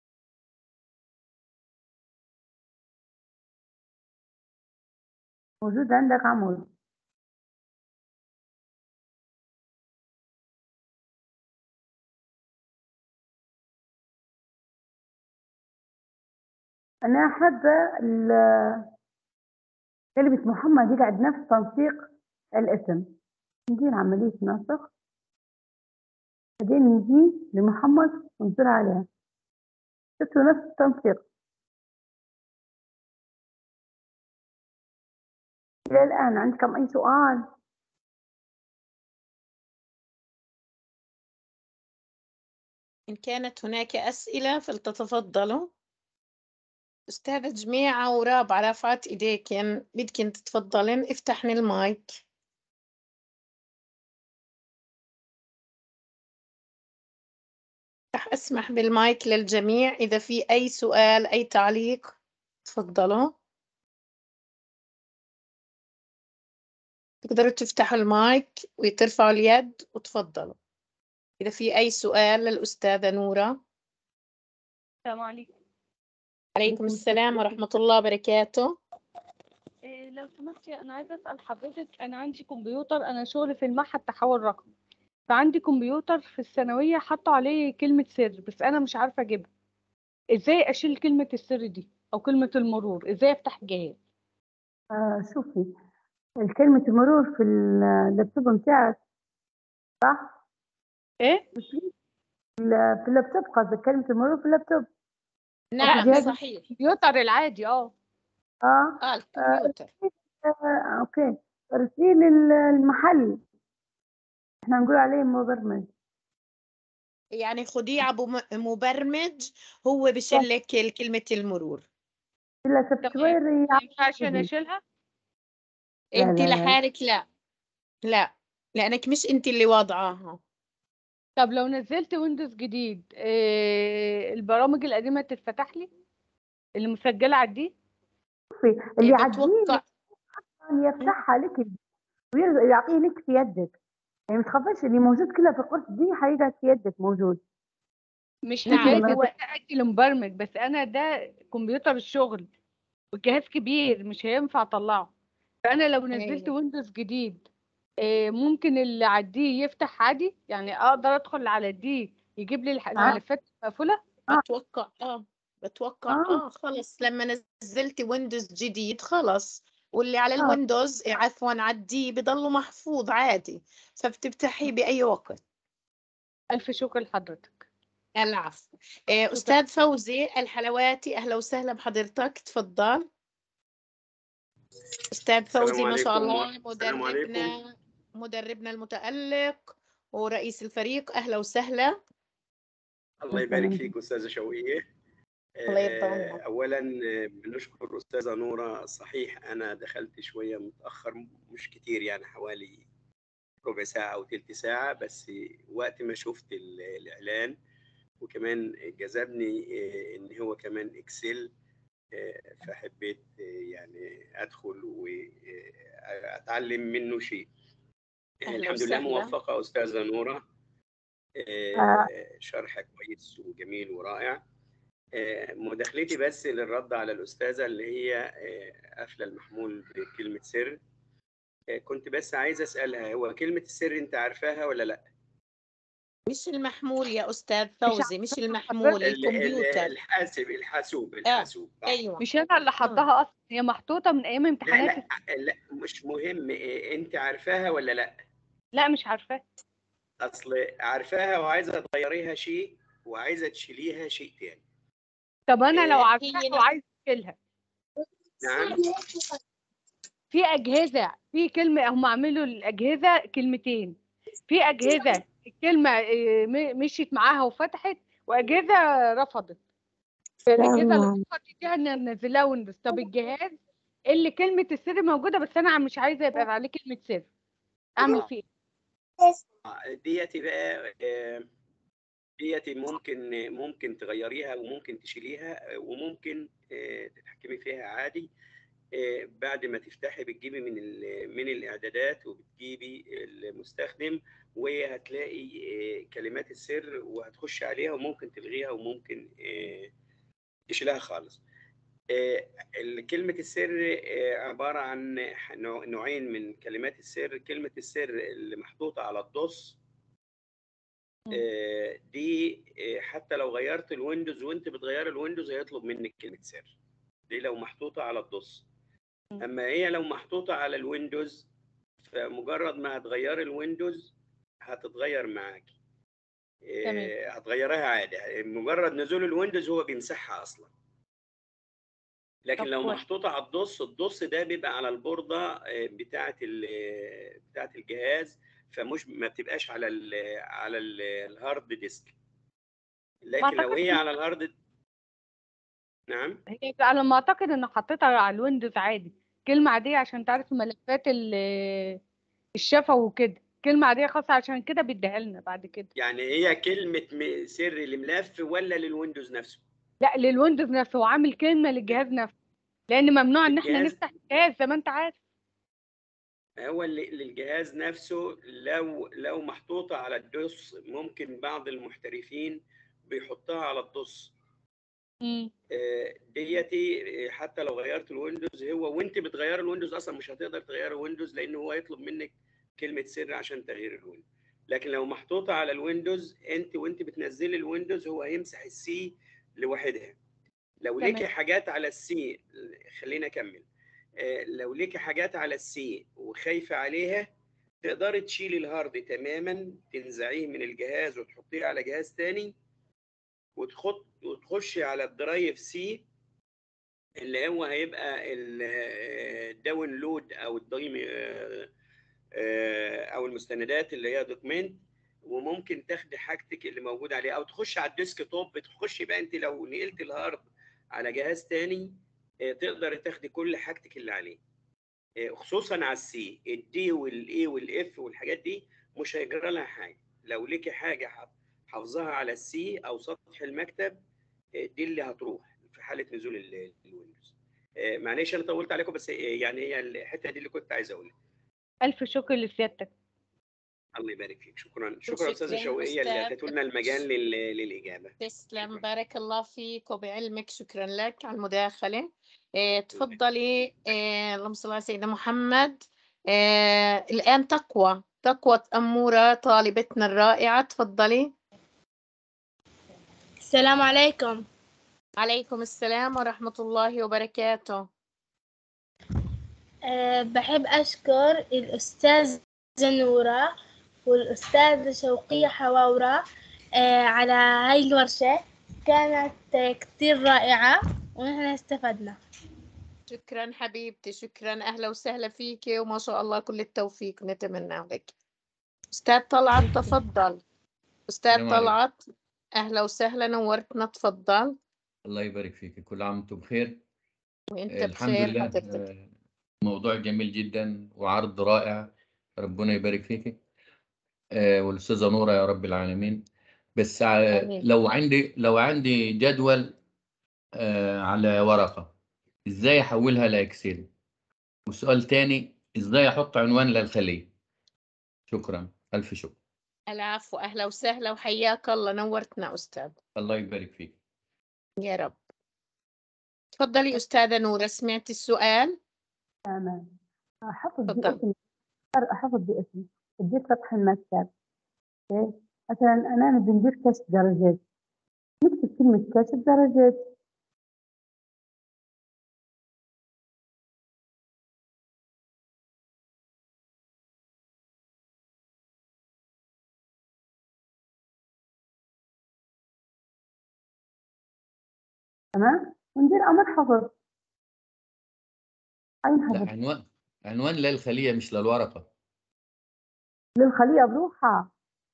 موجود عندك عمود. أنا حابة كلمة محمد يقعد نفس تنسيق الاسم. ندير عملية نسخ، بعدين نجي لمحمد ونزر عليها. شفتوا نفس التنسيق. إلى الآن عندكم أي سؤال؟ إن كانت هناك أسئلة فلتتفضلوا. أستاذة جميعة ورابعة رفعت إيديكن، بدكن تتفضلن افتحن المايك. رح أسمح بالمايك للجميع، إذا في أي سؤال أي تعليق تفضلوا. تقدروا تفتحوا المايك وترفعوا اليد وتفضلوا إذا في أي سؤال للأستاذة نورة. السلام عليكم. عليكم السلام ورحمة الله وبركاته. إيه لو سمحتي أنا عايزة أسأل حضرتك، أنا عندي كمبيوتر، أنا شغلي في المعهد تحول رقمي، فعندي كمبيوتر في الثانوية حطوا عليه كلمة سر بس أنا مش عارفة أجيبها. إزاي أشيل كلمة السر دي أو كلمة المرور؟ إزاي أفتح الجهاز؟ آه شوفي الكلمة المرور في اللابتوب متاعك صح؟ إيه؟ في اللابتوب قصدك كلمة المرور في اللابتوب. نعم جهاز صحيح. الكمبيوتر العادي اه اه اه آه، الكمبيوتر. آه، اوكي. رسيل ال- المحل احنا نقول عليه مبرمج. يعني خديه عبو م- مبرمج، هو بشلك كلمة المرور. الا طب سوفت ما وير ما ينفعش انا يعرفه. اشيلها؟ لا انت لا لا لحالك لا، لا لانك مش انت اللي واضعاها. طب لو نزلت ويندوز جديد إيه البرامج القديمة تتفتح لي اللي مسجلة على الدي؟ شوفي اللي إيه يعديه بتوقع. يفتحها لك ويعطيه لك في يدك، يعني ما تخافيش اللي موجود كله في القرص دي حيقعد في يدك موجود. مش انت نعم حكاية لما ان انا ادي لمبرمج، بس انا ده كمبيوتر الشغل والجهاز كبير مش هينفع اطلعه. فانا لو نزلت ايوه ويندوز جديد إيه ممكن اللي على الدي يفتح عادي؟ يعني اقدر ادخل على الدي يجيب لي الح- اه الملفات مقفولة؟ اه بتوقع اه بتوقع اه, اه خلص لما نزلت ويندوز جديد خلص، واللي على آه. الويندوز إيه، عفوا عديه بضله محفوظ عادي، فبتفتحيه بأي وقت. الف شكر لحضرتك. العفو. إيه، شكرا. أستاذ فوزي الحلواتي أهلا وسهلا بحضرتك، تفضل. أستاذ السلام فوزي ما شاء عليكم الله السلام عليكم مدربنا، مدربنا المتألق ورئيس الفريق، أهلا وسهلا. الله يبارك فيك أستاذة شوقية. الله آه، يرضى أولا آه، بنشكر أستاذة نورة. صحيح أنا دخلت شوية متأخر، مش كتير يعني حوالي ربع ساعة أو تلت ساعة، بس وقت ما شفت ال- الإعلان وكمان جذبني آه، إن هو كمان إكسل، آه، فحبيت آه، يعني أدخل وأتعلم منه شيء. أهلا الحمد لله وسهلا. موفقة أستاذة نورة. آه. آه، شرح كويس وجميل ورائع. آه، مداخلتي بس للرد على الأستاذة اللي هي آه، قافلة المحمول بكلمة سر. آه، كنت بس عايز أسألها، هو كلمة السر أنت عارفاها ولا لأ؟ مش المحمول يا أستاذ مش فوزي، مش عارفة المحمول، حضرتك، ال- ال- الكمبيوتر. الحاسب الحاسوب آه الحاسوب آه. أيوة. مش انا اللي آه. حطاها اصلا، هي محطوطة من ايام لا امتحانات. لا لا مش مهم، آه، أنت عارفاها ولا لأ؟ لا مش عارفاه. أصل عارفاها وعايزة تغيريها شيء وعايزة تشيليها شيء تاني. طب انا لو آه، عارفاها هي نفس وعايزة اشيلها، نعم. في اجهزة في كلمة هم عملوا الاجهزة كلمتين، في اجهزة الكلمة إيه، م- مشيت معاها وفتحت، واجهزة رفضت. فالاجهزة اللي رفضت دي هننزلها ويندوز. طب الجهاز اللي كلمة السر موجودة بس انا مش عايزة يبقى عليه كلمة سر، اعمل فيه ايه؟ ديتي بقى آه، ديتي ممكن ممكن تغيريها وممكن تشيليها وممكن آه، تتحكمي فيها عادي. آه، بعد ما تفتحي بتجيبي من من الاعدادات وبتجيبي المستخدم، وهتلاقي آه، كلمات السر وهتخش عليها وممكن تلغيها وممكن آه، تشيلها خالص. آه، كلمة السر آه، عبارة عن نوع- نوعين من كلمات السر. كلمة السر اللي محطوطة على الدوس آه، دي آه، حتى لو غيرت الويندوز وانت بتغير الويندوز هيطلب منك كلمة سر، دي لو محطوطة على الدوس. اما هي لو محطوطة على الويندوز فمجرد ما هتغير الويندوز هتتغير معاكي. تمام. آه، هتغيرها عادي، مجرد نزول الويندوز هو بيمسحها اصلا. لكن طب لو كويس. محطوطة على الدوس، الدوس ده بيبقى على البوردة آه، بتاعة ال- بتاعة الجهاز، فمش ما بتبقاش على ال على ال- الهارد ديسك. ما لكن لو هي اعتقدش، على الهارد. نعم. هي على ما اعتقد ان حطيتها على الويندوز عادي، كلمة عادية عشان تعرف ملفات ال- الشفا وكده، كلمة عادية خاصة عشان كده بيديها لنا بعد كده. يعني هي كلمة م- سر لملف ولا للويندوز نفسه؟ لا للويندوز نفسه، هو عامل كلمة للجهاز نفسه، لان ممنوع ان احنا للجهاز، نفتح الجهاز زي ما انت عارف. هو اللي للجهاز نفسه. لو لو محطوطة على الدوس ممكن بعض المحترفين بيحطها على الدوس. امم آه، ديتي آه، حتى لو غيرت الويندوز، هو وانت بتغير الويندوز اصلا مش هتقدر تغير الويندوز لان هو يطلب منك كلمة سر عشان تغيير الويندوز. لكن لو محطوطة على الويندوز انت وانت بتنزلي الويندوز هو هيمسح السي لوحدها. لو تمام. ليكي حاجات على السي، خلينا اكمل. آه، لو ليكي حاجات على السي وخايفة عليها تقدري تشيلي الهارد تماما، تنزعيه من الجهاز وتحطيه على جهاز تاني وتخط وتخشي على الدرايف سي اللي هو هيبقى الداونلود او الدايم او المستندات اللي هي دوكمنت، وممكن تاخدي حاجتك اللي موجود عليه، او تخشي على الديسك توب. تخشي بقى انت لو نقلت الهارد على جهاز تاني تقدر تاخدي كل حاجتك اللي عليه، خصوصا على السي. الدي والاي والاف والحاجات دي مش هيجرى لها حاجه. لو ليكي حاجه حافظاها على السي او سطح المكتب دي اللي هتروح في حاله نزول الويندوز. معلش انا طولت عليكم، بس يعني هي الحته دي اللي كنت عايز اقولها. الف شكر لسيادتك. الله يبارك فيك. شكرا شكرا استاذه شوقيه اللي اتت لنا المجال للاجابه. تسلم، بارك الله فيك وبعلمك. شكرا لك على المداخله. اه تفضلي. اه اللهم صل على سيدنا محمد. اه الان تقوى تقوى أمورة طالبتنا الرائعه، تفضلي. السلام عليكم. عليكم السلام ورحمه الله وبركاته. أه بحب أشكر الأستاذة نورة والأستاذة شوقية حواورة أه على هاي الورشة، كانت كتير رائعة ونحن استفدنا. شكرا حبيبتي، شكرا، أهلا وسهلا فيك، وما شاء الله كل التوفيق نتمنى لك. أستاذ طلعت تفضل. أستاذ طلعت أهلا وسهلا، نورتنا، تفضل. الله يبارك فيك، كل عام وانتم بخير. وانت الحمد بخير لله. حضرتك. موضوع جميل جدا وعرض رائع، ربنا يبارك فيك. آه، والأستاذة نورة يا رب العالمين. بس آه، لو عندي لو عندي جدول آه، على ورقة، ازاي احولها لاكسل؟ وسؤال تاني، ازاي احط عنوان للخلية؟ شكرا، الف شكر. العفو، أهلا وسهلا وحياك الله، نورتنا أستاذ. الله يبارك فيك يا رب. تفضلي أستاذة نورة، سمعتي السؤال؟ تمام. أحفظ تفضل. باسم أحفظ باسم بديت فتح المكتب. مثلا أنا نبي ندير كشف درجات، نكتب كلمة كشف درجات. تمام، وندير أمر حفظ. أين حفظ؟ لا، عنوان عنوان للخلية مش للورقة. للخلية بروحها.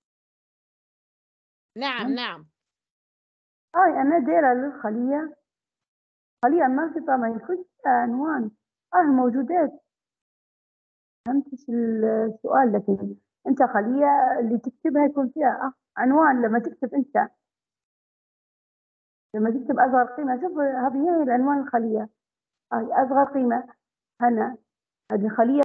نعم نعم. هاي أنا دايرة للخلية، خلية النشطة ما يخش عنوان. هاي موجودات. فهمتش السؤال، لكن أنت خلية اللي تكتبها يكون فيها عنوان. لما تكتب أنت لما تكتب أصغر قيمة، شوف هذه هي العنوان الخلية. هاي أصغر قيمة هنا، هذه خلية